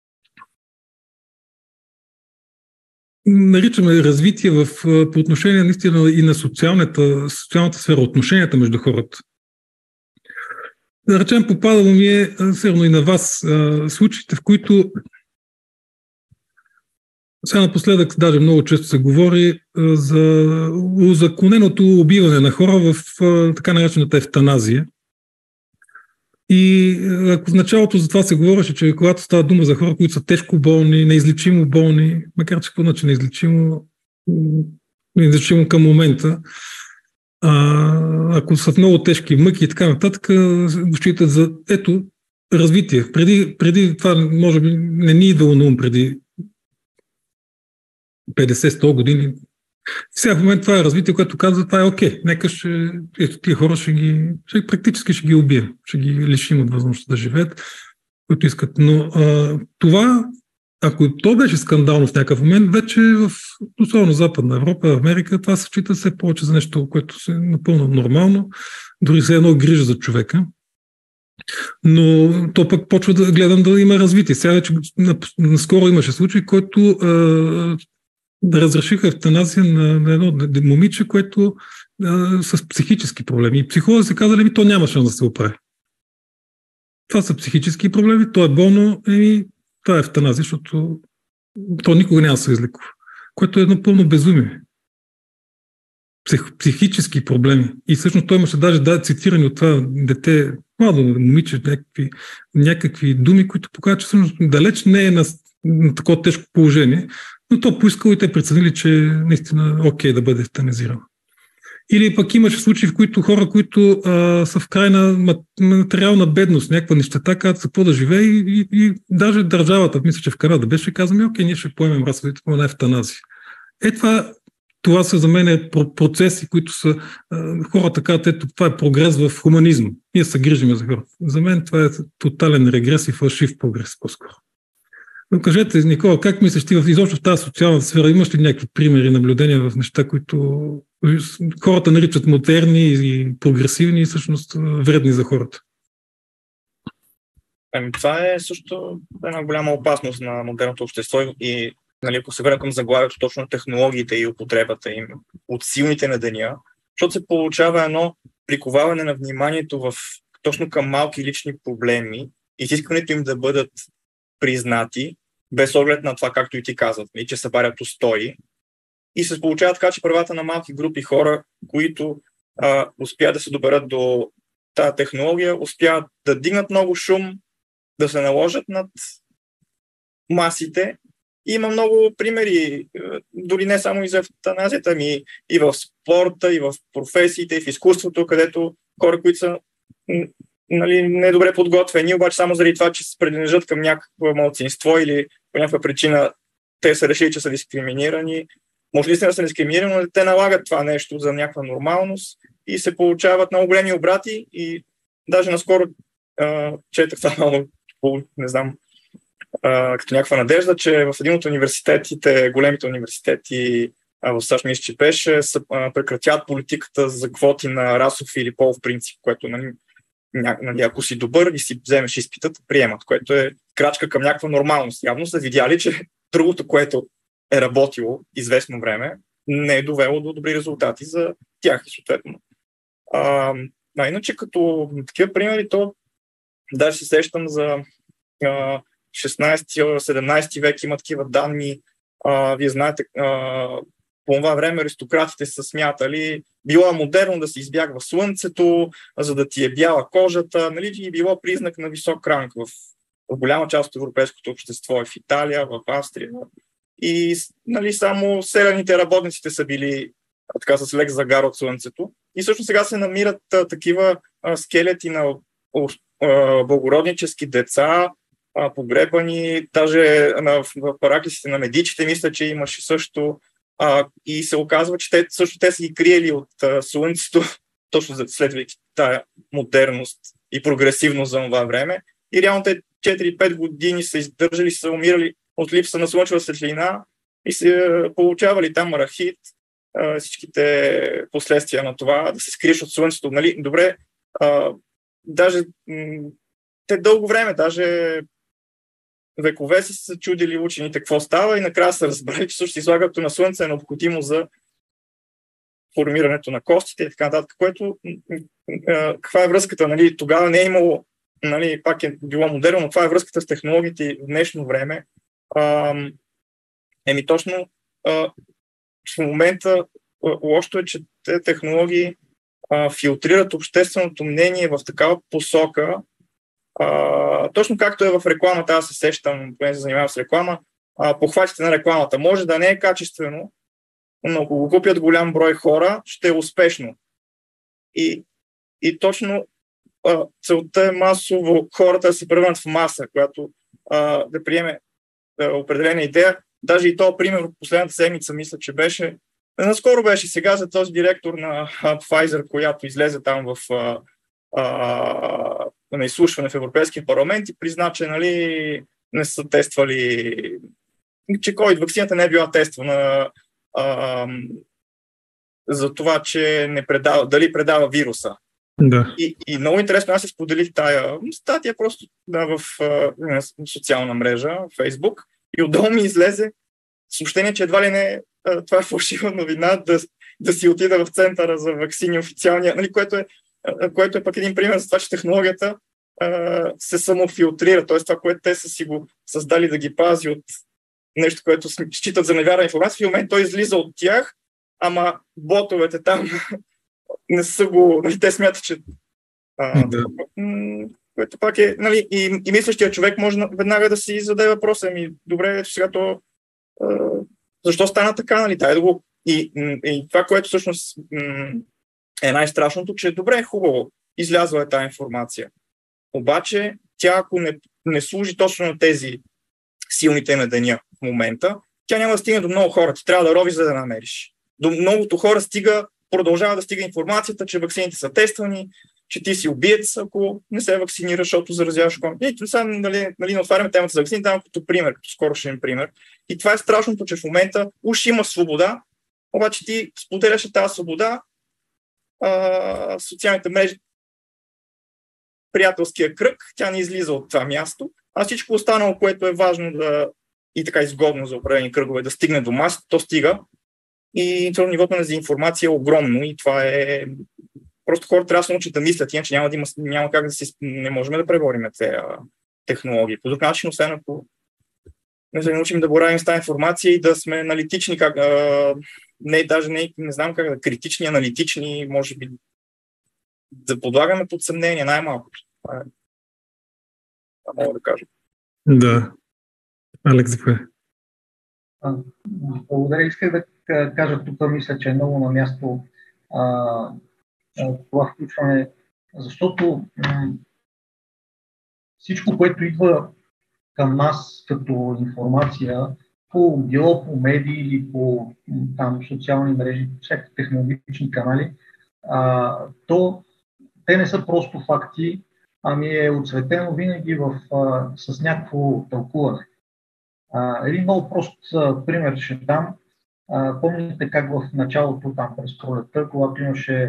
наричаме развитие по отношение наистина и на социалната сфера, отношенията между хората. Да речем, попадало ми е, сигурно и на вас, случаите, в които сега напоследък даже много често се говори за узаконеното убиване на хора в така наречената евтаназия. И ако в началото за това се говореше, че когато става дума за хора, които са тежко болни, неизлечимо болни, макар че какво значи неизлечимо към момента, ако са в много тежки мъки и така нататък, считат за развитие. Преди това, може би, не ни идвало на ум преди 50-100 години. Сега в момента това е развитие, което казва, това е окей. Нека тия хора практически ще ги убием, ще ги лишим от възможността да живеят, които искат. Но това, ако то беше скандално в някакъв момент, вече особено в Западна Европа, в Америка, това се счита все повече за нещо, което е напълно нормално, дори се едно грижа за човека. Но то пък почва да гледам да има развитие. Сега вече наскоро имаше случай, който да разрешиха евтаназия на едно момиче, което с психически проблеми. И психолози се казали, то няма шанс да се оправи. Това са психически проблеми, то е болно и това е евтаназия, защото то никога няма да се излекува. Което е едно пълно безумие. Психически проблеми. И всъщност той имаше даже цитирани от това дете, младо момиче, някакви думи, които показват, че всъщност далеч не е на такова тежко положение, но то поискало и те преценили, че наистина окей да бъде евтаназирано. Или пък имаше случаи, в които хора, които са в крайна материална бедност, някаква нещета, казват какво да живее и даже държавата, мисля, че в Канада беше, казваме, окей, ние ще поемем разходите на евтаназия. Това са за мен процеси, които са хората казват, ето това е прогрес в хуманизма. Ние се грижим за хората. За мен това е тотален регрес и фалшив прогрес по-скоро. Но кажете, Никола, как мислиш ти изобщо в тази социална сфера? Имаш ли някакви примери, наблюдения в неща, които хората наричат модерни и прогресивни и всъщност вредни за хората? Това е също една голяма опасност на модерното общество и нали, ако се върнем към заглавието, точно технологиите и употребата им от силните на деня, защото се получава едно приковаване на вниманието точно към малки лични проблеми и изискването им да бъдат признати, без оглед на това, както и ти казват, че се барят устои. И се получава така, че правата на малки групи хора, които успяват да се доберат до тази технология, успяват да дигнат много шум, да се наложат над масите. И има много примери, дори не само и за евтаназията, ами и в спорта, и в професиите, и в изкуството, където хора, които са недобре подготвени, обаче само заради това, че се принадлежат към някакво малцинство или по някаква причина те са решили, че са дискриминирани. Може ли да са дискриминирани, но те налагат това нещо за някаква нормалност и се получават много големи обрати и даже наскоро четах това много, не знам, като някаква надежда, че в един от университетите, големите университети в САЩ, мисля, че беше, прекратяват политиката за квоти на расов или полов принцип, което ако си добър и си вземеш изпитът, приемат, което е крачка към някаква нормалност. Явно са видяли, че другото, което е работило известно време, не е довело до добри резултати за тях и съответно. Иначе като такива примери, то даже се сещам за 16-17 век има такива данни. Вие знаете, по това време аристократите са смятали, било модерно да се избягва слънцето, за да ти е бяла кожата, нали, и било признак на висок ранг в голяма част от европейското общество, в Италия, в Австрия. И нали, само селяните работниците са били така с лек загар от слънцето. И също сега се намират такива скелети на благороднически деца, погребани, даже в параклисите на медичите, мисля, че имаше също. И се оказва, че те са ги криели от слънцето, точно следвайки тая модерност и прогресивност за това време. И реално те 4-5 години са издържали, са умирали от липса на слънчева светлина и се получавали там рахит, всичките последствия на това, да се скриеш от слънцето. Нали? Добре, даже те дълго време, даже векове са чудили учените какво става и накрая са разбрали, че също излагането на слънце е необходимо за формирането на костите и така нататък, което каква е връзката? Нали? Тогава не е имало, нали, пак е било модерно, но това е връзката с технологиите в днешно време. Точно в момента лошото е, че тези технологии филтрират общественото мнение в такава посока, точно както е в рекламата, аз се сещам, поне се занимавам с реклама, похватите на рекламата. Може да не е качествено, но ако го купят голям брой хора, ще е успешно. И точно целта е масово хората да се превърнат в маса, която да приеме определена идея. Даже и този пример от последната седмица, мисля, че беше, наскоро беше сега за този директор на Pfizer, която излезе там на изслушване в Европейския парламент и призна, че нали, не са тествали, че COVID ваксината не е била тествана за това, че не предава, дали предава вируса. Да. И много интересно, аз се споделих тая статия просто в социална мрежа, Facebook, и отдолу ми излезе съобщение, че едва ли не това е фалшива новина да си отида в центъра за ваксини официалния, нали, което е пък един пример за това, че технологията се самофилтрира, т.е. това, което те са си го създали да ги пази от нещо, което считат за невярна информация, в момент той излиза от тях, ама ботовете там не са го, нали, те смятат, че което пак е, нали, и мислещия човек може веднага да си зададе въпроса, добре, сега то защо стана така, нали, дай да го. И това, което всъщност е най-страшното, че добре, хубаво, излязла е тази информация. Обаче тя, ако не служи точно на тези силните на деня в момента, тя няма да стигне до много хора. Ти трябва да ровиш, за да намериш. До многото хора продължава да стига информацията, че ваксините са тествани, че ти си убиец, ако не се вакцинираш, защото заразяваш хората. И сега нали, отваряме темата за ваксини, давам като пример, като скорошен пример. И това е страшното, че в момента уж има свобода, обаче ти споделяш тази свобода социалните мрежи, приятелския кръг, тя не излиза от това място, а всичко останало, което е важно и така изгодно за определени кръгове да стигне до масата, то стига. И нивото на дезинформация е огромно и това е... Просто хората трябва да се научат да мислят, иначе няма как не можем да преборим тези технологии. По друг начин, освен ако не се научим да боравим с тази информация и да сме аналитични, не знам как да критични, аналитични, може би да подлагаме под съмнение най-малкото. Това мога да кажа. Да. Алекс, заповядай. Благодаря. Исках да кажа тук, мисля, че е много на място това включване, защото всичко, което идва към нас като информация, било по медии или по социални мрежи, всякакви технологични канали, то те не са просто факти, ами е оцветено винаги с някакво тълкуване. Един много прост пример ще дам. Помните как в началото, през пролетта, когато имаше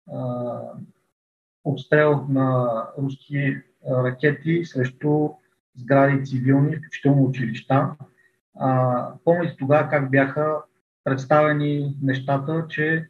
обстрел на руски ракети срещу сгради цивилни, включително училища. Помните тогава как бяха представени нещата, че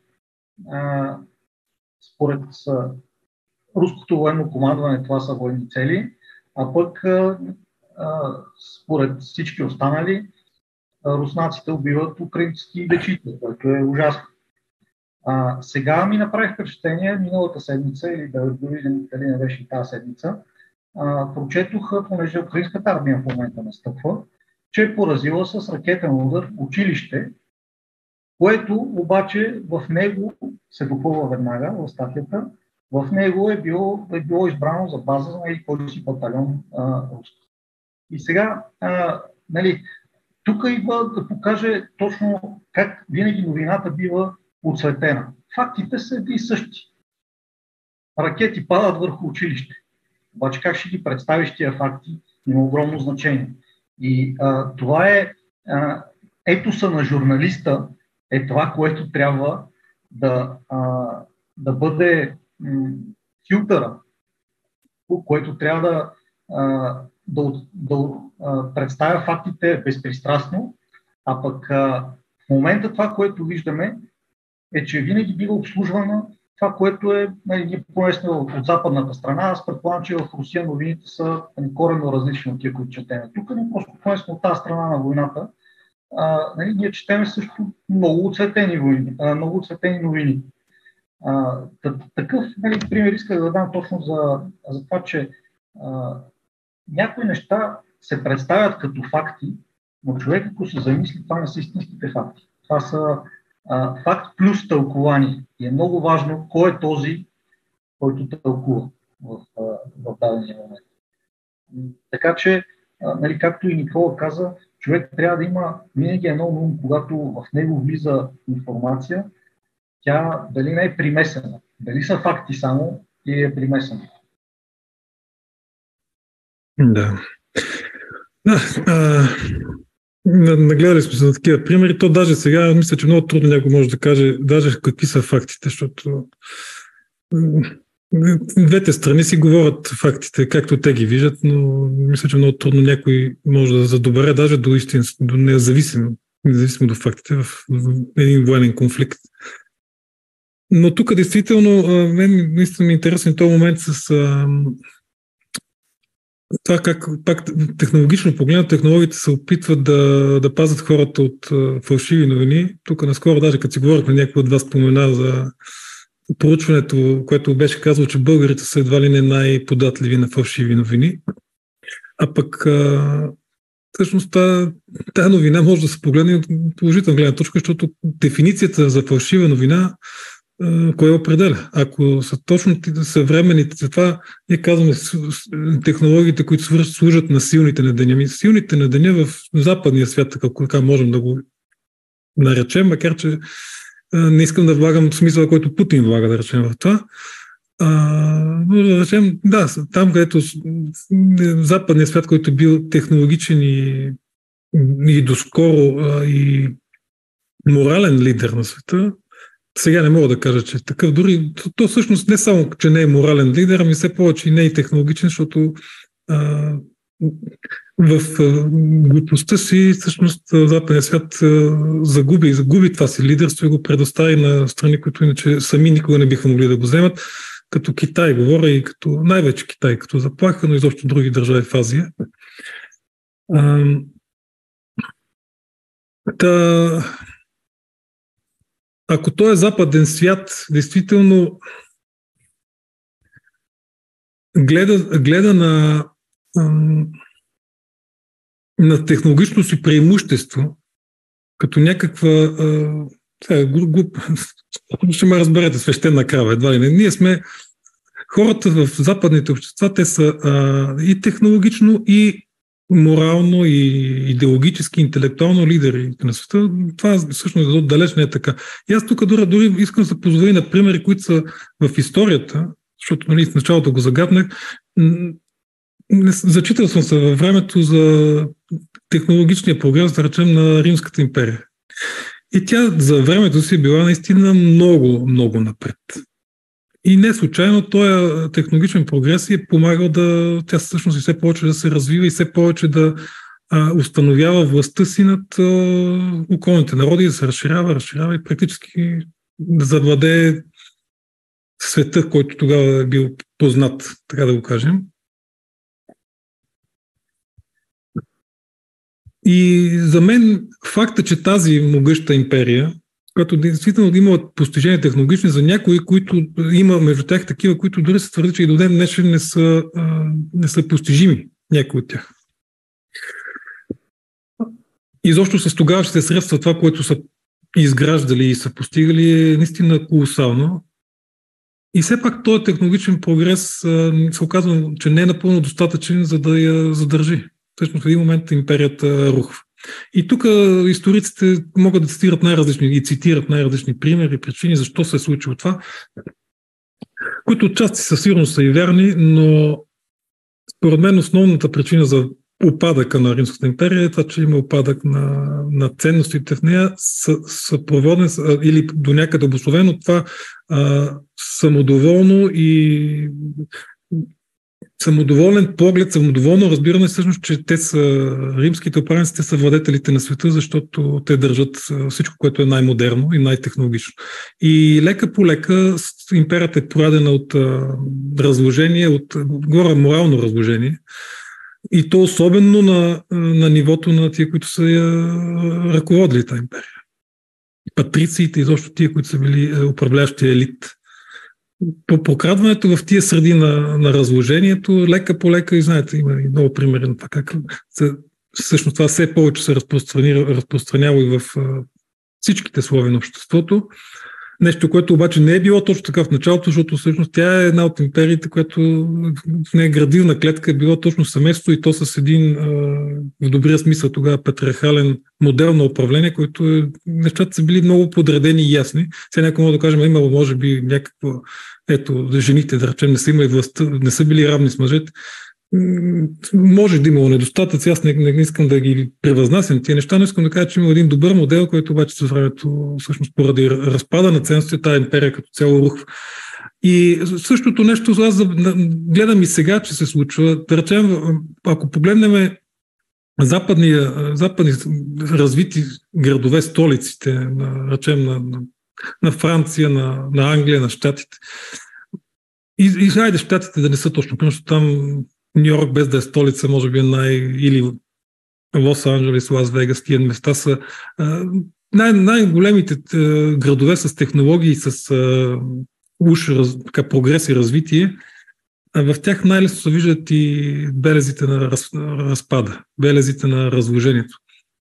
според руското военно командване това са военни цели, а пък според всички останали руснаците убиват украински дечица, което е ужасно. Сега ми направих впечатление миналата седмица, или да видим дали не беше и тази седмица, прочетох, понеже украинската армия в момента настъпва, че е поразила с ракетен удар училище, което обаче в него се допълва веднага в статията, в него е било избрано за база на един си батальон руски. И сега, тук идва да покаже точно как винаги новината бива оцветена. Фактите са и същи. Ракети падат върху училище. Обаче как ще ги представиш тия факти, има огромно значение. И това е етоса на журналиста, е това, което трябва да бъде филтъра, който трябва да представя фактите безпристрастно, а пък в момента това, което виждаме, е, че винаги бива обслужвана това, което е по-лесно от западната страна. Аз предполагам, че в Русия новините са коренно различни от тия, които четеме. Тук не просто по-лесно от тази страна на войната. Ние четеме също много оцветени новини. Такъв пример исках да дам точно за това, че някои неща се представят като факти, но човек, ако се замисли, това не са истинските факти. Това са факт плюс тълкование. И е много важно кой е този, който тълкува в дадения момент. Така че, както и Никола каза, човек трябва да има винаги едно ум, когато в него влиза информация, тя дали не е примесена, дали са факти само и е примесена. Да. Нагледали сме се на такива примери. То даже сега, мисля, че много трудно някой може да каже даже какви са фактите, защото двете страни си говорят фактите, както те ги виждат, но мисля, че много трудно някой може да задобере даже до истинство, до независимо до фактите в един военен конфликт. Но тук действително наистина ми е интересен този момент с това как пак технологично погледнато технологиите се опитват да пазят хората от фалшиви новини. Тук наскоро, даже като си говорихме, някой от вас спомена за проучването, което беше казало, че българите са едва ли не най-податливи на фалшиви новини. А пък всъщност тази новина може да се погледне от положителна гледна точка, защото дефиницията за фалшива новина кой определя? Ако са точно съвременните, затова ние казваме технологиите, които служат на силните на деня. Силните на деня в западния свят, така можем да го наречем, макар че не искам да влагам смисъла, който Путин влага, да речем в това. Но да речем, да, там, където западният свят, който е бил технологичен и доскоро и морален лидер на света, сега не мога да кажа, че е такъв. Дори то всъщност не само, че не е морален лидер, ами все повече и не е технологичен, защото в глупостта си всъщност западният свят загуби това си лидерство и го предостави на страни, които иначе сами никога не биха могли да го вземат, като Китай, говоря, и като най-вече Китай, като заплаха, но изобщо други държави в Азия. Ако той е западен свят, действително гледа на технологично си преимущество, като някаква ще ме разберете, свещена крава, едва ли не. Ние сме хората в западните общества, те са и технологично, и морално, и идеологически, интелектуално лидери на света. Това всъщност далеч не е така. И аз тук дори искам да се позова и на примери, които са в историята, защото в началото го загаднах. Зачитал съм се във времето за технологичния прогрес, да речем, на Римската империя. И тя за времето си била наистина много, много напред. И не случайно този технологичен прогрес е помагал тя всъщност и все повече да се развива и все повече да установява властта си над околните народи, да се разширява и практически да завладее света, който тогава е бил познат, така да го кажем. И за мен факта, че тази могъща империя, която действително има постижения технологични за някои, които има между тях такива, които дори се твърди, че и до ден днешен не са постижими, някои от тях. Изобщо с тогавашните средства, това, което са изграждали и са постигали, е наистина колосално. И все пак този технологичен прогрес се оказва, че не е напълно достатъчен, за да я задържи. Всъщност в един момент империята рухва. И тук историците могат да цитират най-различни примери, причини, защо се е случило това, които отчасти със сигурност са и вярни, но според мен основната причина за упадъка на Римската империя е това, че има упадък на ценностите в нея, съпроводен или до някъде обусловено това самодоволен поглед, самодоволно разбиране всъщност, че римските управници, те са владетелите на света, защото те държат всичко, което е най-модерно и най-технологично. И лека по лека империята е порадена от разложение, от горе морално разложение. И то особено на нивото на тия, които са ръководили тази империя. Патрициите, изобщо тия, които са били управляващия елит. По прокрадването в тия среди на разложението, лека по лека, и знаете, има и много примери на това, как всъщност това все повече се разпространява и в всичките слои на обществото. Нещо, което обаче не е било точно така в началото, защото всъщност тя е една от империите, която в нея градивна клетка е било точно семейство, и то с един в добрия смисъл тогава патриархален модел на управление, който нещата са били много подредени и ясни. Сега някой може да кажем, имало може би някакво, жените, да речем, не са имали властта, не са били равни с мъжете. Може да имало недостатъци, аз не искам да ги превъзнасям тия неща, но искам да кажа, че има един добър модел, който обаче с времето, всъщност поради разпада на ценностите, тази империя като цяло рухва. И същото нещо, аз гледам и сега, че се случва. Да речем, ако погледнем западни развити градове, столиците, на Франция, на Англия, на Щатите. И хайде Щатите да не са точно, защото там Нью-Йорк, без да е столица, може би или Лос-Анджелес, Лас-Вегас, тия места са най-големите градове с технологии, с прогрес и развитие. В тях най-лесно се виждат и белезите на разпада, белезите на разложението.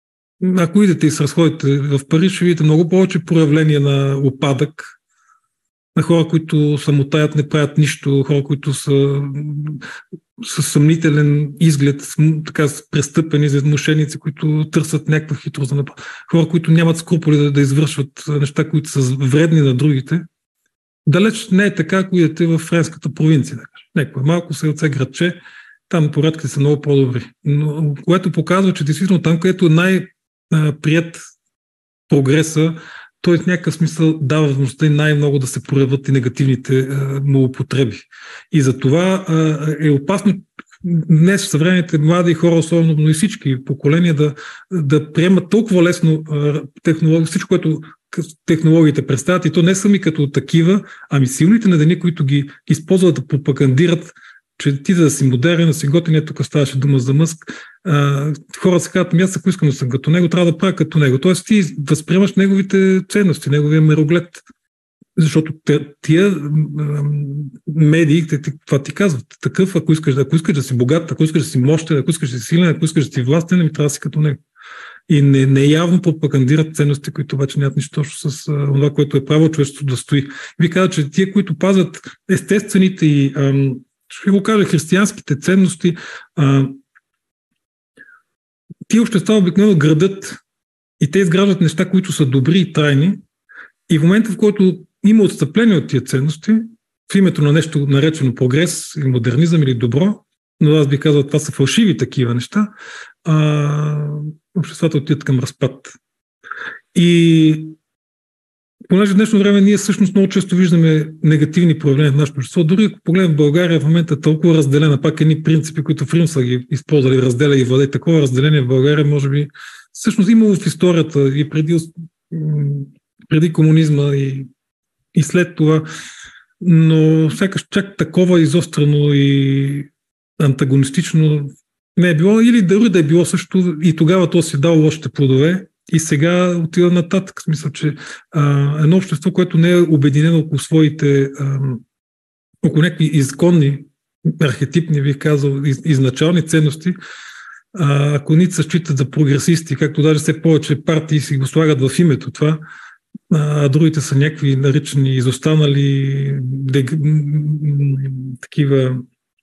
Ако идете и се разходите в Париж, ще видите много повече проявления на упадък, на хора, които самотаят, не правят нищо, хора, които са с съмнителен изглед, така престъпени, мошеници, които търсят някаква хитрост. Хора, които нямат скруполи да извършват неща, които са вредни на другите. Далеч не е така, ако идете в френската провинция. Някакво малко селце, градче, там порядките са много по-добри. Но което показва, че действително там, където е най-прият прогреса, той в някакъв смисъл дава възможността и най-много да се проявят и негативните му употреби. И за това е опасно днес в съвременните млади хора, особено, но и всички поколения, да приемат толкова лесно всичко, което технологиите представят, и то не сами като такива, ами силните надени, които ги използват да пропагандират, че ти да си модерен, да си готин, тук ставаше дума за Мъск, хората се казват, аз ако искам да съм като него, трябва да правя като него. Тоест ти възприемаш неговите ценности, неговия мироглед. Защото тия медии, това ти казват. Такъв, ако искаш да си богат, ако искаш да си мощен, ако искаш да си силен, ако искаш да си властен, ми трябва да си като него. И не явно пропагандират ценности, които обаче нямат нищо точно с това, което е право човечеството да стои. Ви казват, че тия, които пазят естествените и ще го кажа, християнските ценности, тия общества обикновено градат и те изграждат неща, които са добри и трайни. И в момента, в който има отстъпление от тия ценности, в името на нещо наречено прогрес или модернизъм или добро, но аз би казал, това са фалшиви такива неща, обществата отидат към разпад. И понеже в днешно време ние всъщност много често виждаме негативни проявления в нашето общество, дори ако погледнем в България в момента е толкова разделена, пак едни принципи, които в Рим са ги използвали, разделя и владей, такова разделение в България може би всъщност имало в историята и преди комунизма и след това, но сякаш чак такова изострено и антагонистично не е било, или дори да е било също и тогава то си дало още плодове и сега отива нататък. В смисъл, че едно общество, което не е обединено около своите, около някакви изконни, архетипни, бих казал, изначални ценности, ако нито се считат за прогресисти, както даже все повече партии си го слагат в името това, а другите са някакви наричани изостанали такива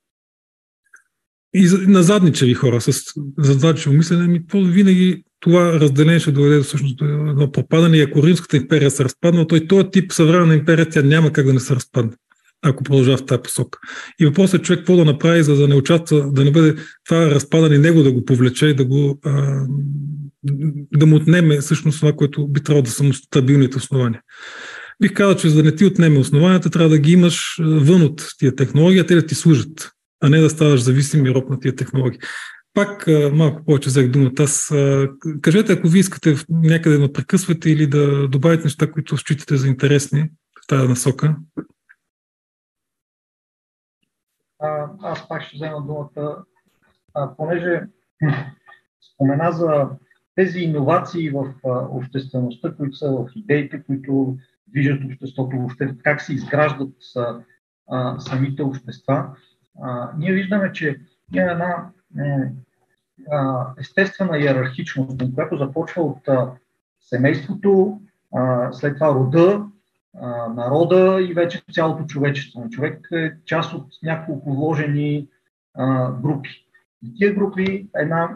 и назадничеви хора с задачево мислене, винаги това разделение ще доведе всъщност до едно пропадане. И ако Римската империя се разпадна, този тип съвременна империя тя няма как да не се разпадне, ако продължава в тази посока. И въпросът е човек какво да направи, за да не участва, да не бъде това разпадане него да го повлече и да му отнеме всъщност това, което би трябвало да са стабилните основания. Бих казал, че за да не ти отнеме основанията, трябва да ги имаш вън от тия технологии, те да ти служат, а не да ставаш зависим и роб на тия технологии. Пак малко повече взех думата. Кажете, ако ви искате някъде да прекъсвате или да добавите неща, които считате за интересни в тази насока. Аз пак ще взема думата, понеже спомена за тези иновации в обществеността, които са в идеите, които движат обществото, въобще как се изграждат самите общества. Ние виждаме, че има една естествена иерархичност, която започва от семейството, след това рода, народа и вече цялото човечество. Човек е част от няколко вложени групи. И тия групи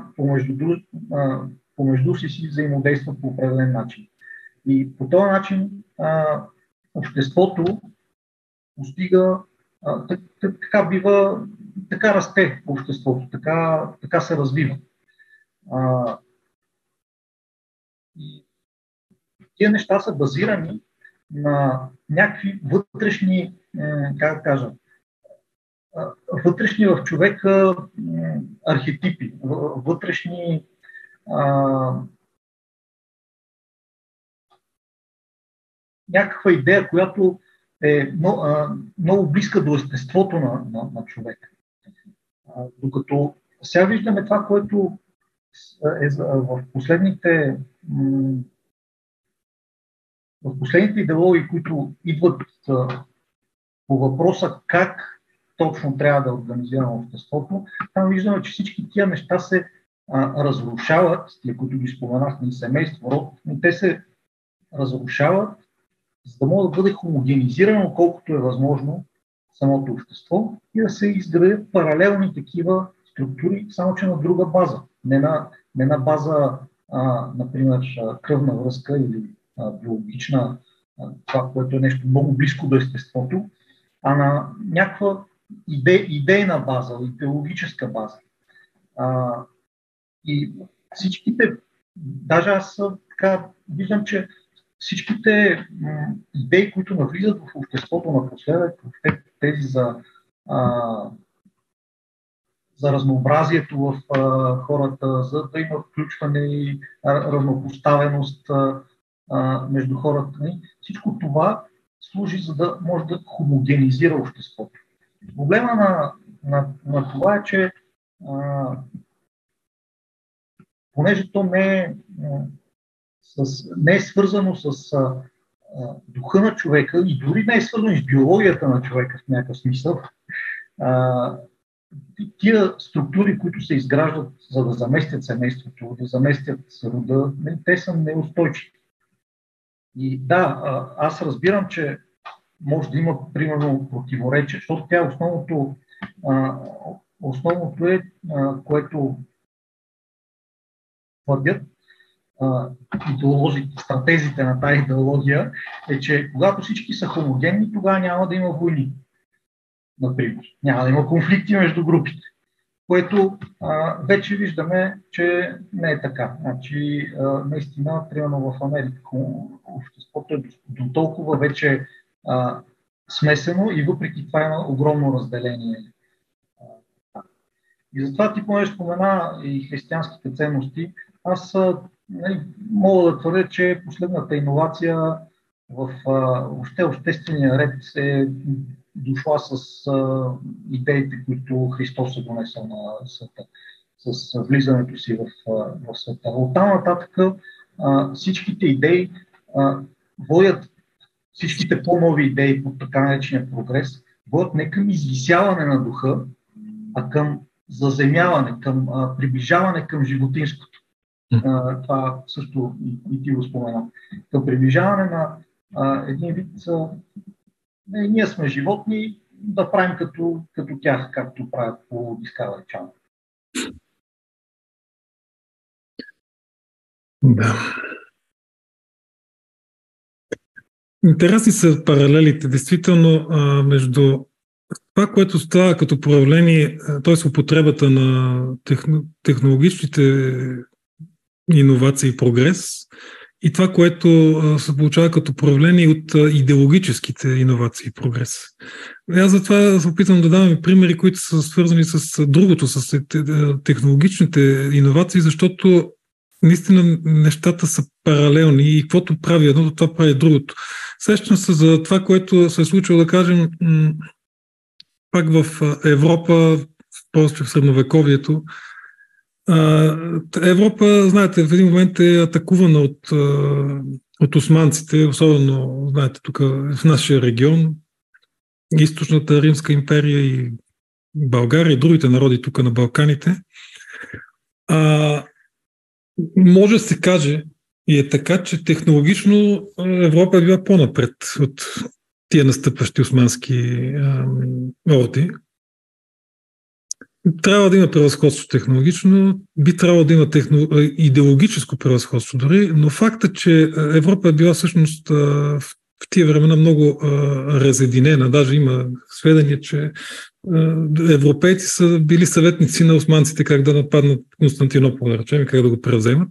помежду си взаимодействат по определен начин. И по този начин обществото постига, така расте обществото, така се развива. И тия неща са базирани на някакви вътрешни, вътрешни в човека архетипи, вътрешни някаква идея, която е много близка до естеството на човека. Докато сега виждаме това, което е в последните идеологии, които идват по въпроса как точно трябва да организираме обществото, там виждаме, че всички тия неща се разрушават, тия, които ги споменахме, и семейство, род, но те се разрушават, за да може да бъде хомогенизирано колкото е възможно самото общество и да се изградят паралелни такива структури, само че на друга база. Не на база, например, кръвна връзка или биологична, това, което е нещо много близко до естеството, а на някаква идейна база, идеологическа база. И всичките, даже аз така виждам, че всичките идеи, които навлизат в обществото напоследък, тези за разнообразието в хората, за да има включване и равнопоставеност между хората, всичко това служи за да може да хомогенизира обществото. Проблема на това е, че понеже то не е свързано с духа на човека и дори не е свързано с биологията на човека в някакъв смисъл, тия структури, които се изграждат за да заместят семейството, да заместят рода, те са неустойчиви. И да, аз разбирам, че може да има примерно противоречие, защото тя основното е, което твърдят идеолозите, стратезите на тази идеология, е, че когато всички са хомогенни, тогава няма да има войни. Например, няма да има конфликти между групите, което вече виждаме, че не е така. Значи, наистина, примерно в Америка, обществото е до толкова вече смесено и въпреки това има огромно разделение. И затова ти понеже спомена и християнските ценности, аз мога да твърдя, че последната иновация в обществения ред е дошла с идеите, които Христос е донесъл на света, с влизането си в света. Оттам нататък всичките идеи водят, всичките по-нови идеи по така наречения прогрес, водят не към извисяване на духа, а към заземяване, към приближаване към животинското. Това също и ти го спомена. Към приближаване на един вид, ние сме животни, да правим като тях, както правят по Discovery Channel. Да. Интересни са паралелите, действително, между това, което става като проявление, т.е. употребата на технологичните иновации и прогрес, и това, което се получава като проявление от идеологическите иновации и прогрес. Аз затова се опитвам да давам примери, които са свързани с другото, с технологичните иновации, защото наистина нещата са паралелни и каквото прави едното, това прави другото. Сещам се за това, което се е случило, да кажем, пак в Европа, просто в средновековието. Европа, знаете, в един момент е атакувана от османците, особено, знаете, тук в нашия регион, Източната Римска империя и България и другите народи тук на Балканите. Може да се каже, и е така, че технологично Европа е била по-напред от тия настъпващи османски орди. Трябва да има превъзходство технологично, би трябвало да има идеологическо превъзходство дори, но факта, че Европа е била всъщност в тия времена много разединена, даже има сведения, че европейци са били съветници на османците как да нападнат Константинопол, да речем, как да го превземат.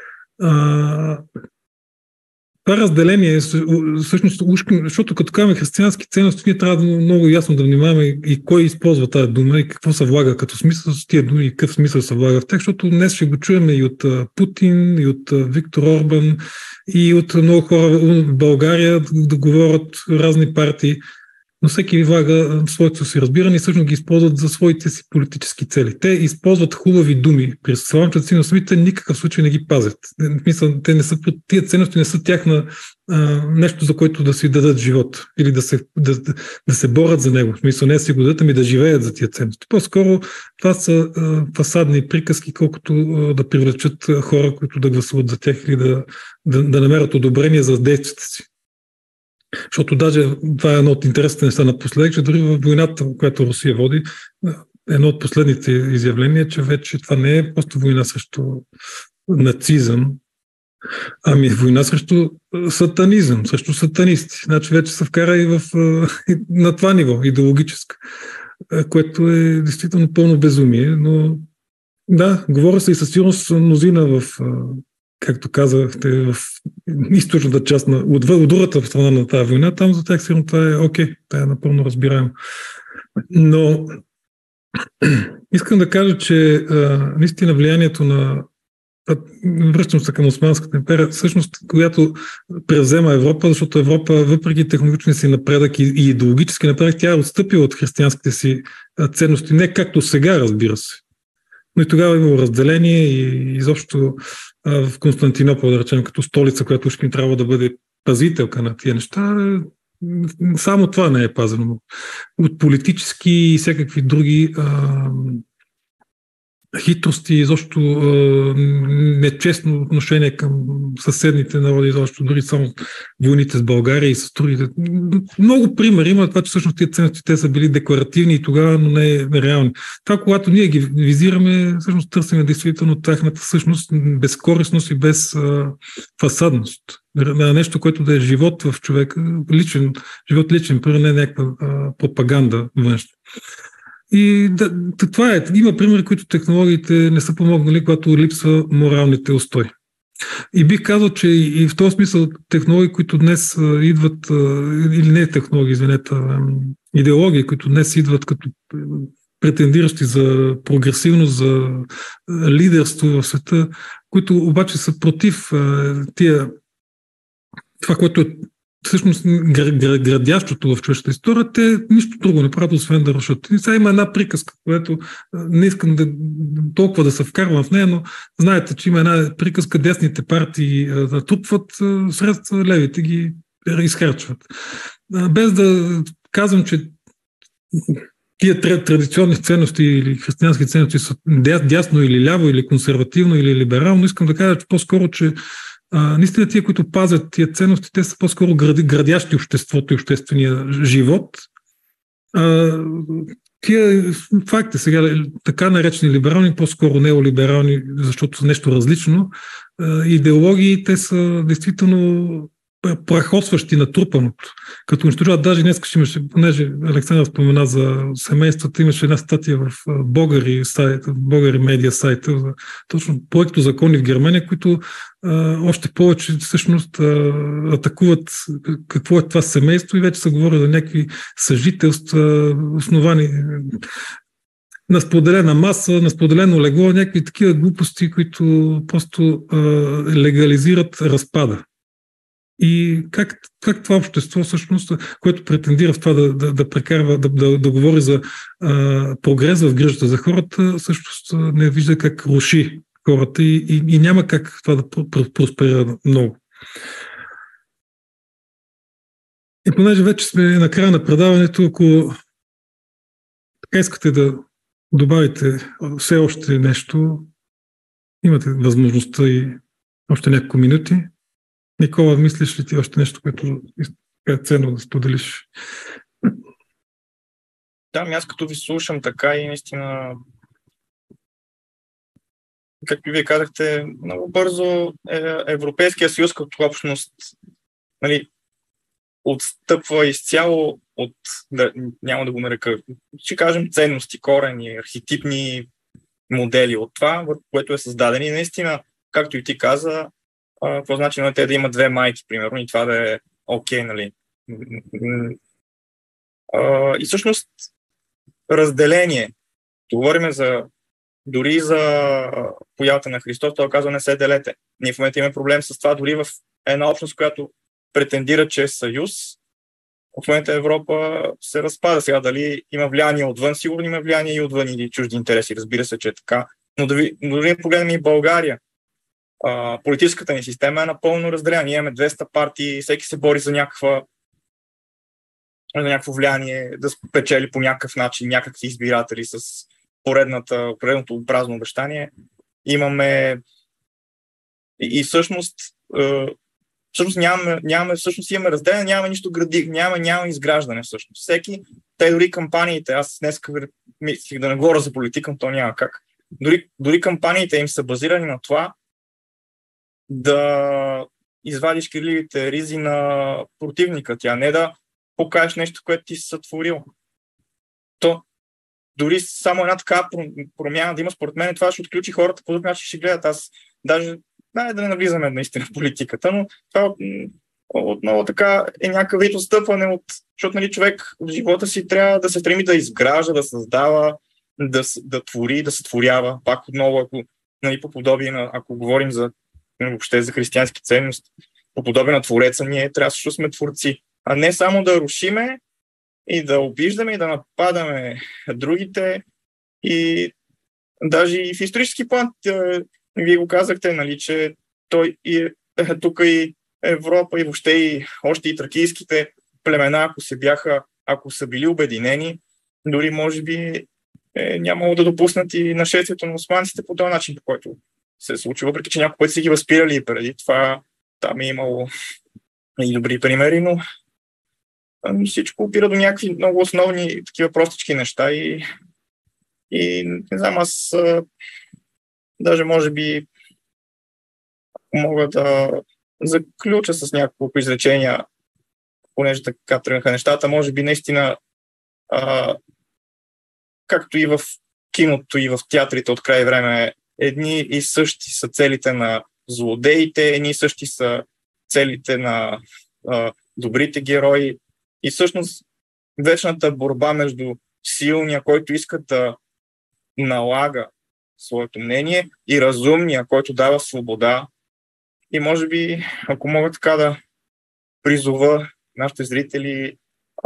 Това разделение, всъщност, защото като казваме християнски ценности, ние трябва да много ясно да внимаваме и кой използва тази дума и какво се влага като смисъл с тия думи и какъв смисъл се влага в тях, защото днес ще го чуем и от Путин, и от Виктор Орбан, и от много хора в България да говорят разни партии, но всеки влага своето си разбиране и всъщност ги използват за своите си политически цели. Те използват хубави думи при славянчата си, но самите никакъв случай не ги пазят. Те не са, тия ценности не са тяхна нещо, за което да си дадат живот или да се борят за него. В смисъл не да си го дадат, ами да живеят за тия ценности. По-скоро това са фасадни приказки, колкото да привлечат хора, които да гласуват за тях или да намерят одобрение за действията си. Защото даже това е едно от интересните неща напоследък, че дори в войната, която Русия води, едно от последните изявления, че вече това не е просто война срещу нацизъм, ами война срещу сатанизъм, срещу сатанисти. Значи вече се вкара и на това ниво, идеологическо, което е действително пълно безумие, но да, говоря се и със сигурност мнозина както казахте, в източната част, от другата страна на тази война, там за тях сигурно това е окей, това е напълно разбираемо. Но искам да кажа, че наистина влиянието връщам се към Османската империя, всъщност, която превзема Европа, защото Европа, въпреки технологичния си напредък и идеологически напредък, тя е отстъпила от християнските си ценности, не както сега, разбира се. Но и тогава е имало разделение и изобщо в Константинопол, да речем, като столица, която уж ми трябва да бъде пазителка на тия неща, само това не е пазено. От политически и всякакви други хитрости, изобщо нечестно отношение към съседните народи, изобщо дори само войните с България и с другите. Много примери има това, че всъщност тези ценности те са били декларативни и тогава, но не реални. Това, когато ние ги визираме, всъщност търсим действително тяхната същност, безкорисност и без фасадност. Нещо, което да е живот в човека, личен, първо не някаква пропаганда външна. И това е. Има примери, които технологиите не са помогнали, когато липсва моралните устои. И бих казал, че и в този смисъл технологии, които днес идват, или не технологии, извинете, идеологии, които днес идват като претендиращи за прогресивност, за лидерство в света, които обаче са против това, което е всъщност градящото в човешката история, те нищо друго не правят, освен да рушат. И сега има една приказка, която не искам толкова да се вкарвам в нея, но знаете, че има една приказка, десните партии натрупват средства, левите ги изхарчват. Без да казвам, че тия традиционни ценности или християнски ценности са дясно или ляво, или консервативно, или либерално, искам да кажа, че по-скоро, че наистина тия, които пазят тия ценности, те са по-скоро градящи обществото и обществения живот. Тия факти сега, така наречени либерални, по-скоро неолиберални, защото са нещо различно, идеологии, те са действително прахосващи натрупаното. Като унищожават, даже днес ще имаше, понеже Александър спомена за семействата, имаше една статия в Българи медиа сайта, за точно проекто закони в Германия, които още повече всъщност атакуват какво е това семейство и вече се говори за някакви съжителства, основани на споделена маса, на споделено легло, някакви такива глупости, които просто легализират разпада. И как това общество, всъщност, което претендира в това да прекарва, да говори за прогрес в грижата за хората, всъщност не вижда как руши хората и няма как това да просперира много. И понеже вече сме на края на предаването, ако така искате да добавите все още нещо, имате възможността и още няколко минути. Никола, мислиш ли ти още нещо, което е ценно да споделиш? Да, аз като ви слушам така и наистина, както вие казахте, много бързо Европейския съюз като общност, нали, отстъпва изцяло от, няма да го нарека, ще кажем ценности, корени, архетипни модели от това, което е създадено. И наистина, както и ти каза, какво значи на те да има две майки, примерно, и това да е окей, нали. И всъщност разделение. Говорим дори за появата на Христос, той казва не се делете. Ние в момента имаме проблем с това, дори в една общност, която претендира, че е съюз. В момента Европа се разпада. Сега дали има влияние отвън, сигурно има влияние и отвън или чужди интереси. Разбира се, че е така. Но дори погледнем и България. Политическата ни система е напълно разделена. Ние имаме 200 партии, всеки се бори за някакво влияние, да спечели по някакъв начин някакви избиратели с поредното празно обещание. Имаме и всъщност всъщност всъщност имаме разделение, нямаме нищо няма изграждане всъщност. Всеки, те дори кампаниите, аз днес мислих да не говоря за политика, но то няма как. Дори кампаниите им са базирани на това да извадиш кирливите ризи на противника ти, а не да покажеш нещо, което ти си сътворил. То дори само една така промяна да има, според мен, това ще отключи хората, по друг начин ще гледат. Аз даже, да не навлизаме наистина в политиката, но това отново така е някакъв вид отстъпване, защото нали, човек в живота си трябва да се стреми да изгражда, да създава, да твори, да сътворява. Пак отново, ако нали, по подобие на, ако говорим за въобще за християнски ценности, по подобие на Твореца, ние трябва също сме творци, а не само да рушиме и да обиждаме и да нападаме другите. И даже и в исторически план, вие го казахте, нали, че той и тук и Европа и въобще и още и тракийските племена, ако са били обединени, дори може би нямало да допуснат и нашествието на османците по този начин, по който се е случило, въпреки че няколко пъти си ги възпирали и преди това там е имало и добри примери, но всичко опира до някакви много основни такива простички неща и не знам, аз даже може би мога да заключа с няколко изречения, понеже така тръгнаха нещата, може би наистина както и в киното, и в театрите от край време, едни и същи са целите на злодеите, едни и същи са целите на добрите герои. И всъщност вечната борба между силния, който иска да налага своето мнение, и разумния, който дава свобода. И може би, ако мога така да призова нашите зрители,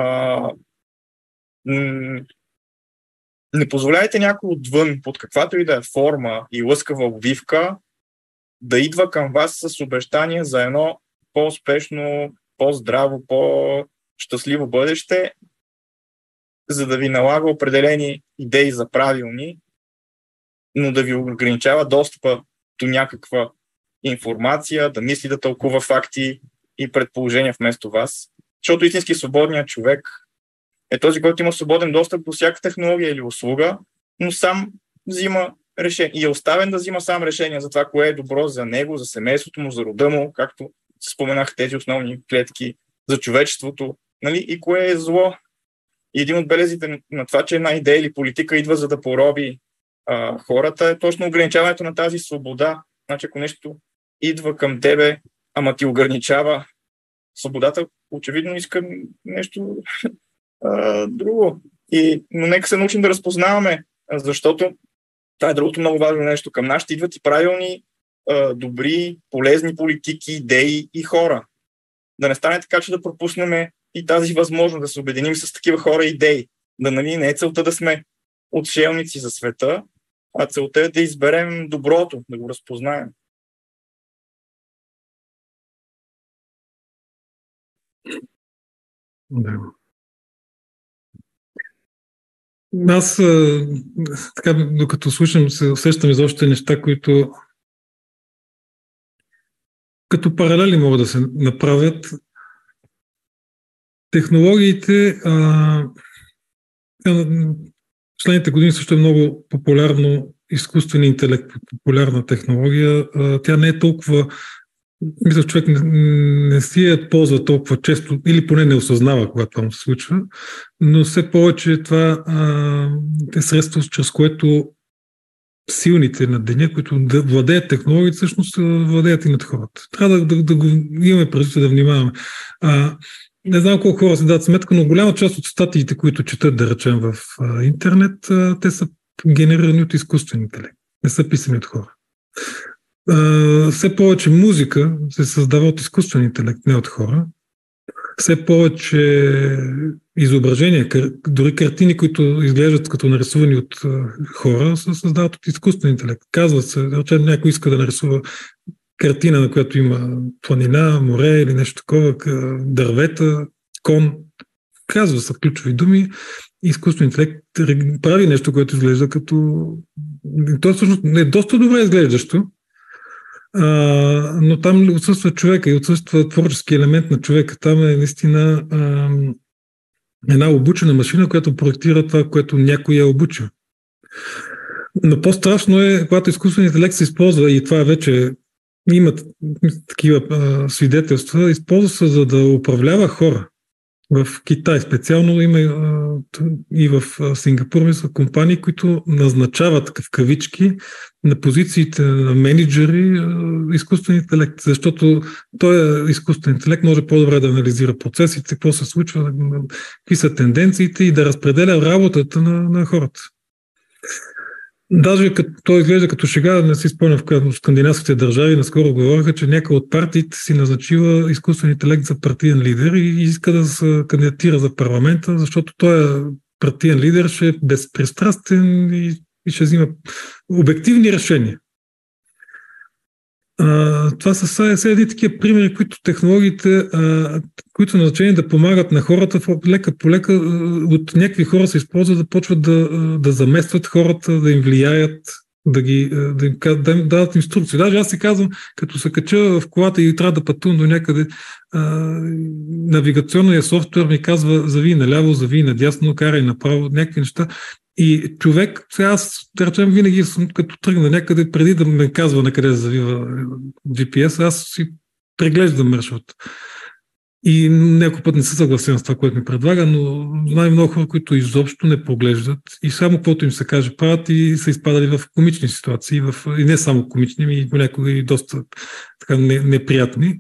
не позволяйте някой отвън, под каквато и да е форма и лъскава обвивка, да идва към вас с обещания за едно по-успешно, по-здраво, по-щастливо бъдеще, за да ви налага определени идеи за правилни, но да ви ограничава достъпа до някаква информация, да мисли, да тълкува факти и предположения вместо вас. Защото истински свободният човек е този, който има свободен достъп до всяка технология или услуга, но сам взима решение и е оставен да взима сам решение за това, кое е добро за него, за семейството му, за рода му, както се споменах тези основни клетки, за човечеството, нали? И кое е зло. И един от белезите на това, че една идея или политика идва за да пороби хората, е точно ограничаването на тази свобода. Значи, ако нещо идва към тебе, ама ти ограничава свободата, очевидно иска нещо друго. Но нека се научим да разпознаваме, защото това е другото много важно нещо. Към нас ще идват и правилни, добри, полезни политики, идеи и хора. Да не стане така, че да пропуснем и тази възможност да се обединим с такива хора и идеи. Да, нали, не е целта да сме отшелници за света, а целта е да изберем доброто, да го разпознаем. Да. Аз така, докато слушам, се усещам за още неща, които като паралели могат да се направят. Технологиите последните години също е много популярно изкуствен интелект, популярна технология. Тя не е толкова, мисля, човек не си я ползва толкова често, или поне не осъзнава, когато това му се случва, но все повече това е средство, чрез което силните на деня, които да владеят технологиите, всъщност владеят и над хората. Трябва да го имаме предвид, да внимаваме. Не знам колко хора си дадат сметка, но голяма част от статиите, които четат, да речем, в интернет, те са генерирани от изкуствен интелект. Не са писани от хора. Все повече музика се създава от изкуствен интелект, не от хора. Все повече изображения, дори картини, които изглеждат като нарисувани от хора, се създават от изкуствен интелект. Казва се, че някой иска да нарисува картина, на която има планина, море или нещо такова, дървета, кон. Казва се ключови думи. Изкуствен интелект прави нещо, което изглежда като... То всъщност е доста добре изглеждащо, но там отсъства човека и отсъства творчески елемент на човека. Там е наистина една обучена машина, която проектира това, което някой е обучил. Но по-страшно е, когато изкуственият интелект се използва, и това вече имат такива свидетелства, използва се за да управлява хора. В Китай специално има и в Сингапур са компании, които назначават в кавички на позициите на менеджери изкуствен интелект, защото този изкуствен интелект може по-добре да анализира процесите, какво се случва, какви са тенденциите и да разпределя работата на хората. Даже като той изглежда като шега, не си спомням в скандинавските държави, наскоро говориха, че някой от партиите си назначила изкуствен интелект за партиен лидер и иска да се кандидатира за парламента, защото той партиен лидер ще е безпристрастен и ще взима обективни решения. Това са едни такива примери, които технологиите, които са назначени да помагат на хората, лека по лека от някакви хора се използват да почват да заместват хората, да им влияят, да им дадат инструкции. Даже аз си казвам, като се кача в колата и трябва да пътувам до някъде, навигационният софтуер ми казва зави наляво, зави надясно, карай направо, някакви неща. И човек, сега аз, да речем, винаги като тръгна някъде, преди да ме казва на къде да завива GPS, аз си преглеждам маршрут. И някой път не се съгласен с това, което ми предлага, но знам много хора, които изобщо не поглеждат и само каквото им се каже правят и са изпадали в комични ситуации, и не само комични, и понякога и доста така неприятни.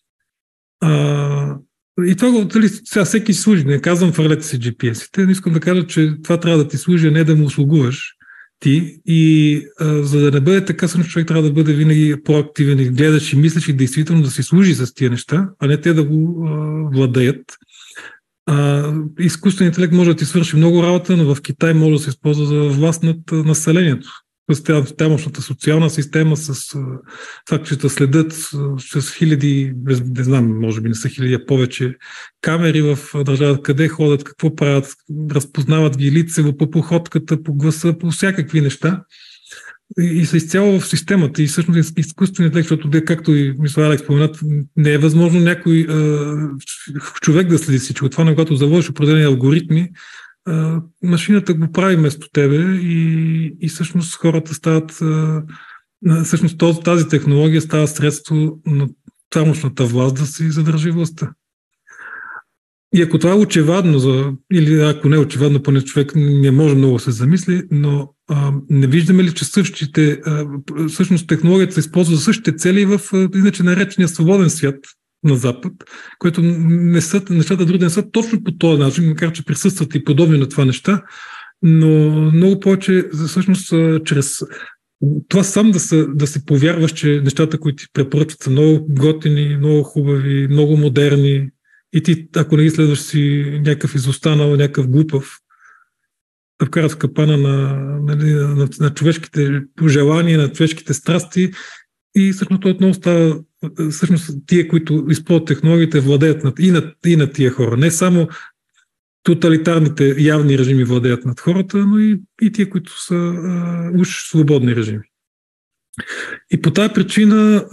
И това сега всеки служи. Не казвам фърлете си GPS-ите, но искам да кажа, че това трябва да ти служи, а не да му услугуваш ти. И за да не бъде така, човек трябва да бъде винаги проактивен и гледаш и мислиш и действително да си служи с тия неща, а не те да го владеят. Изкуственият интелект може да ти свърши много работа, но в Китай може да се използва за власт над населението. С тамошната социална система, с това, че да следят с хиляди, не знам, може би не са хиляди, а повече камери в държавата, къде ходят, какво правят, разпознават ги лицево по походката, по гласа, по всякакви неща. И са изцяло в системата. И всъщност изкуственият интелект, защото, както и мисля Алекс споменат, не е възможно някой човек да следи всичко. Това, когато заложиш определени алгоритми, машината го прави вместо тебе и всъщност хората стават, всъщност тази технология става средство на тамошната власт да си задържи властта. И ако това е очевадно, или ако не е очевадно, поне човек не може много да се замисли, но не виждаме ли, че същите, всъщност технологията се използва за същите цели в иначе наречения свободен свят на Запад, което нещата други не са точно по този начин, макар че присъстват и подобни на това неща, но много повече, всъщност, чрез това сам да се повярваш, че нещата, които ти препоръчват, са много готини, много хубави, много модерни и ти, ако не ги следваш, си някакъв изостанал, някакъв глупав, да вкарат в капана на човешките пожелания, на човешките страсти и всъщност това отново става всъщност тия, които използват технологиите, владеят и над тия хора. Не само тоталитарните явни режими владеят над хората, но и тия, които са уж свободни режими. И по тази причина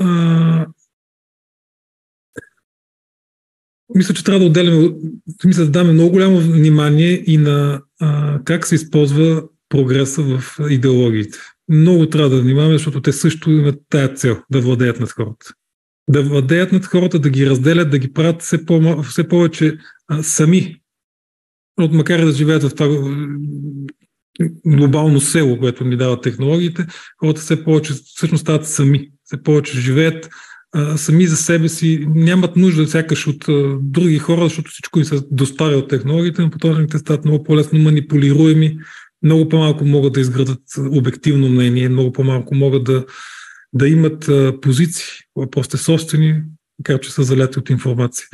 мисля, че трябва да даме много голямо внимание и на как се използва прогреса в идеологиите. Много трябва да внимаваме, защото те също имат тая цел да владеят над хората. Да владеят над хората, да ги разделят, да ги правят все повече сами. Макар и да живеят в това глобално село, което ни дават технологиите, хората все повече всъщност стават сами. Все повече живеят сами за себе си, нямат нужда сякаш от други хора, защото всичко им се доставя от технологиите, но по този начин те стават много по-лесно манипулируеми, много по-малко могат да изградат обективно мнение, много по-малко могат да имат позиции, просто собствени, така че са заляти от информация.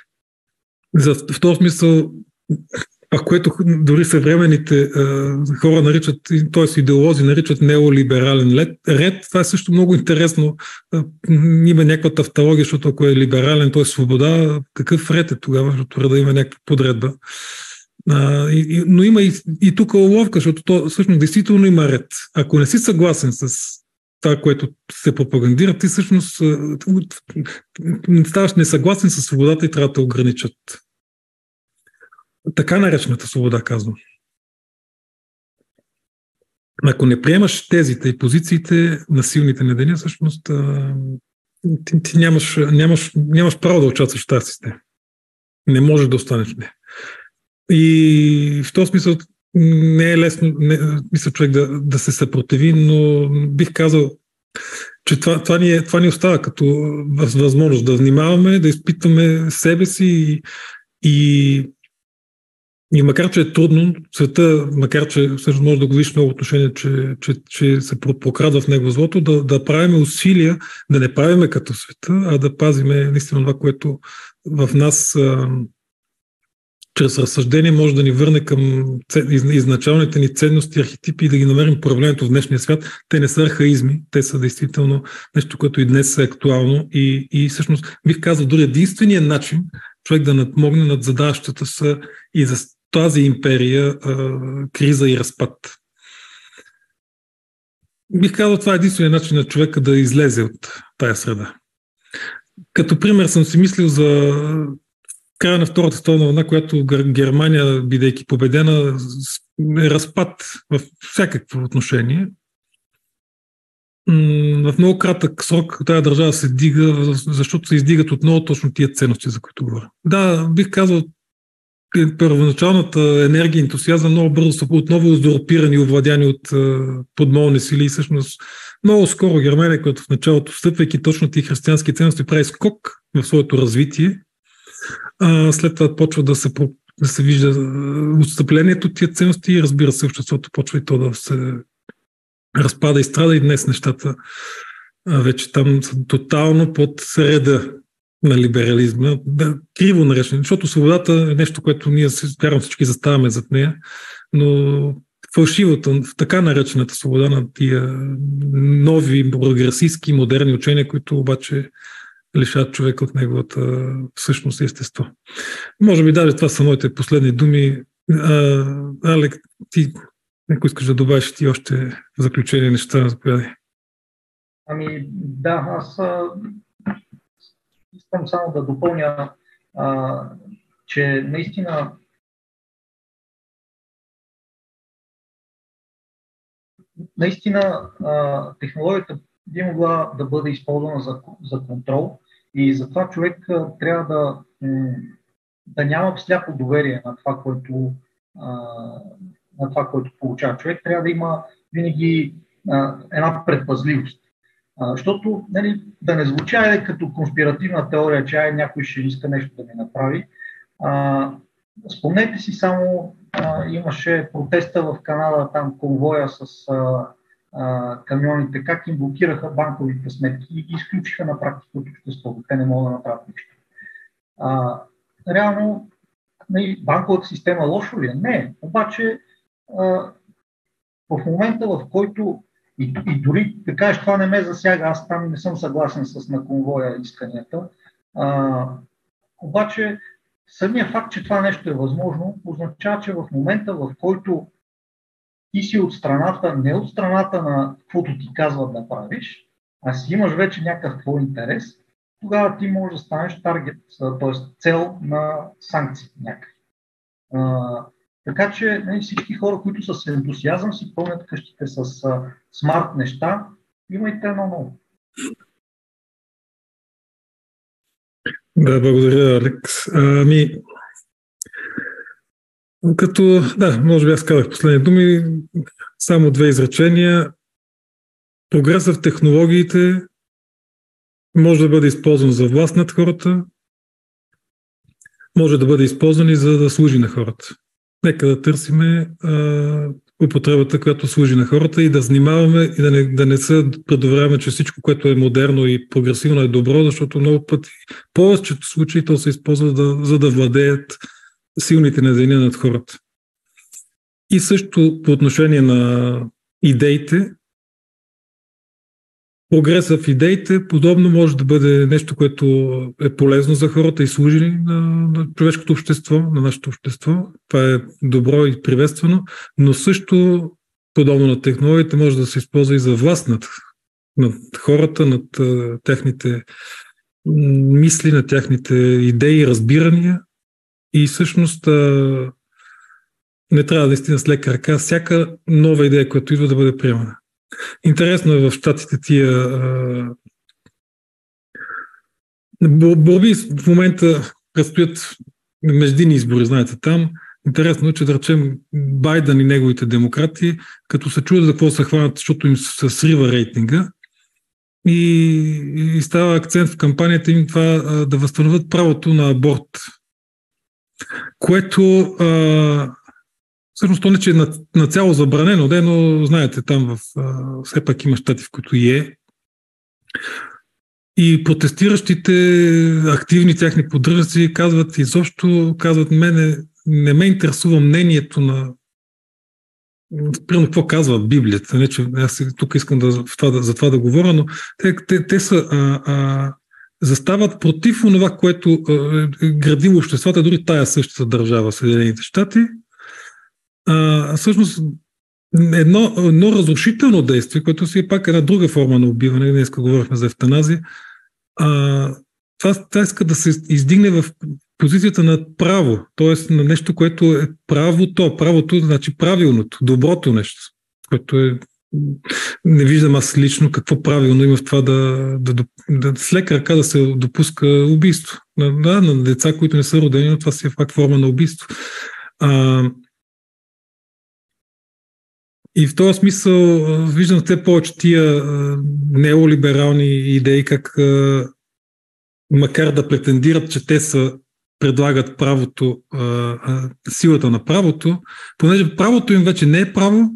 В този смисъл, което дори съвременните хора наричат, т.е. идеолози наричат неолиберален ред, това е също много интересно. Има някаква тавтология, защото ако е либерален, т.е. свобода, какъв ред е тогава, защото реда има някаква подредба. Но има и тук уловка, защото то всъщност действително има ред. Ако не си съгласен с това, което се пропагандира, ти всъщност ставаш несъгласен с свободата и трябва да те ограничат. Така наречената свобода, казвам. Ако не приемаш тезите и позициите на силните на деня, всъщност ти нямаш право да участваш в тази система. Не можеш да останеш в нея. И в този смисъл не е лесно, мисля, човек да се съпротиви, но бих казал, че това ни остава като възможност да внимаваме, да изпитваме себе си и макар, че е трудно, света, макар, че всъщност може да го видиш много отношение, че се прокрадва в него злото, да правим усилия, да не правиме като света, а да пазиме наистина това, което в нас чрез разсъждение може да ни върне към изначалните ни ценности, архетипи и да ги намерим проявлението в днешния свят. Те не са архаизми, те са действително нещо, което и днес е актуално и всъщност бих казал дори единственият начин човек да надмогне над задаващата се и за тази империя криза и разпад. Бих казал, това е единственият начин на човека да излезе от тая среда. Като пример съм си мислил за края на Втората световна война, която Германия, бидейки победена, е разпад в всякакво отношение. В много кратък срок тази държава се дига, защото се издигат отново точно тия ценности, за които говоря. Да, бих казал, първоначалната енергия и ентусиазъм много бързо са отново узурпирани и овладяни от подмолни сили и всъщност много скоро Германия, която в началото, встъпвайки точно тия християнски ценности, прави скок в своето развитие. След това почва да се вижда отстъплението от тия ценности и разбира се, обществото почва и то да се разпада и страда и днес нещата вече там са тотално под среда на либерализма, криво наречено, защото свободата е нещо, което ние вярвам всички заставаме зад нея, но фалшивата, така наречената свобода на тия нови прогресистски, модерни учения, които обаче лишават човека от неговата същност и естество. Може би даже това са моите последни думи. Алек, ти, ако искаш да добавиш ти още в заключение неща, заповядай. Да, аз искам само да допълня, че наистина технологията би могла да бъде използвана за контрол и затова човек трябва да няма сляпо доверие на това, което получава. Човек трябва да има винаги една предпазливост. Защото да не звучи като конспиративна теория, че някой ще иска нещо да ми направи. Спомнете си само, имаше протеста в Канада, там конвоя с камионите, как им блокираха банковите сметки и ги изключиха на практика от обществото. Те не могат да направят нищо. Реално, банковата система лошо ли е? Не. Обаче, в момента, в който и дори да кажеш, това не ме засяга, аз там не съм съгласен на конвоя исканията, обаче самия факт, че това нещо е възможно, означава, че в момента, в който ти си от страната, не от страната на каквото ти казват да правиш, а си имаш вече някакъв твой интерес, тогава ти можеш да станеш таргет, т.е. цел на санкции някакви. Така че всички хора, които с ентусиазъм си пълнят къщите с смарт неща, имайте едно ново. Да, благодаря, Алекс. Може би аз казах последни думи, само две изречения. Прогресът в технологиите може да бъде използван за власт над хората, може да бъде използван и за да служи на хората. Нека да търсиме употребата, която служи на хората и да внимаваме и да не се предоверяваме, че всичко, което е модерно и прогресивно е добро, защото много пъти, повечето случаи, то се използва за да владеят силните на деня над хората. И също по отношение на идеите, прогресът в идеите подобно може да бъде нещо, което е полезно за хората и служи на човешкото общество, на нашето общество. Това е добро и приветствано, но също подобно на технологиите може да се използва и за власт над хората, над техните мисли, на тяхните идеи, разбирания и всъщност не трябва наистина с лека ръка всяка нова идея, която идва да бъде приемана. Интересно е в щатите тия борби в момента предстоят междинни избори, знаете там. Интересно е, че да речем Байден и неговите демократи, като се чудят за какво се хванат, защото им се срива рейтинга и става акцент в кампанията им това да възстановят правото на аборт. Което всъщност то не че е нацяло забранено, но знаете, там все пак има щати, в които е. И протестиращите, активни тяхни поддръжници казват, не ме интересува мнението на примерно какво казва Библията. Не, че аз тук искам за това да говоря, но те са застават против онова, което градило обществата, дори тая същата държава, Съединените щати. Всъщност едно разрушително действие, което си е пак една друга форма на убиване, днес говорихме за евтаназия, това иска да се издигне в позицията на право, т.е. на нещо, което е правото, значи правилното, доброто нещо, което не виждам аз лично какво правилно има в това да с лека ръка да се допуска убийство. На деца, които не са родени, но това си е факт форма на убийство. И в този смисъл виждам те повече тия неолиберални идеи, как макар да претендират, че те предлагат правото, силата на правото, понеже правото им вече не е право,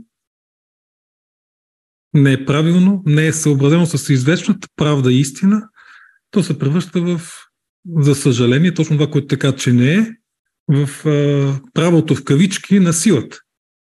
не е правилно, не е съобразено с извечната правда и истина, то се превръща за съжаление, точно това, което така, че не е, в правото в кавички на силата.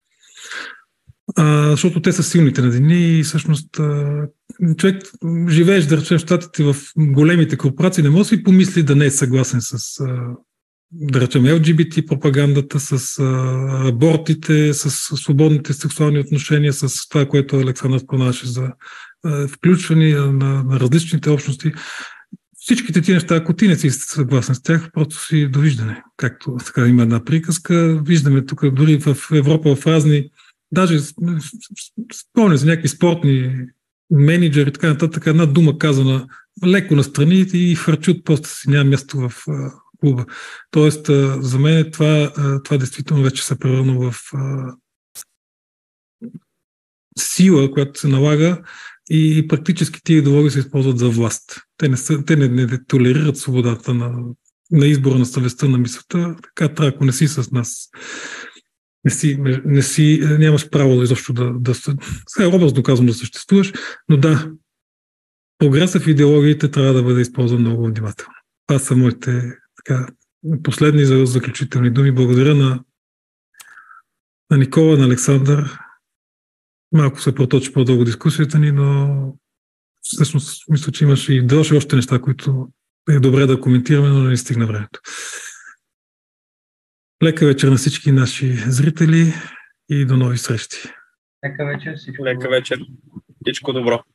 Защото те са силните на деня и всъщност човек живееш, да речем, в щатите в големите корпорации, не може да си помисли да не е съгласен с, да речем, LGBT пропагандата, с абортите, с свободните сексуални отношения, с това, което Александър споменаваше за включване на различните общности. Всичките тия неща, ако ти не си съгласен с тях, просто си довиждане. Както така има една приказка. Виждаме тук дори в Европа в разни, даже спомня за някакви спортни менеджери, така нататък, една дума казана леко настрани и хвърчи от поста си, няма място в клуба. Тоест, за мен това действително вече се превърна в сила, която се налага и практически тия идеологии се използват за власт. Те не толерират свободата на избора на съвестта на мисълта, така трябва, ако не си с нас, нямаш право изобщо да сега е образно казвам да съществуваш, но да, прогресът в идеологиите трябва да бъде използван много внимателно. Това са моите последни заключителни думи. Благодаря на Никола, на Александър. Малко се проточи по-дълго дискусията ни, но всъщност мисля, че имаше и още неща, които е добре да коментираме, но не стигна времето. Лека вечер на всички наши зрители и до нови срещи. Лека вечер. Лека вечер. Всичко добро.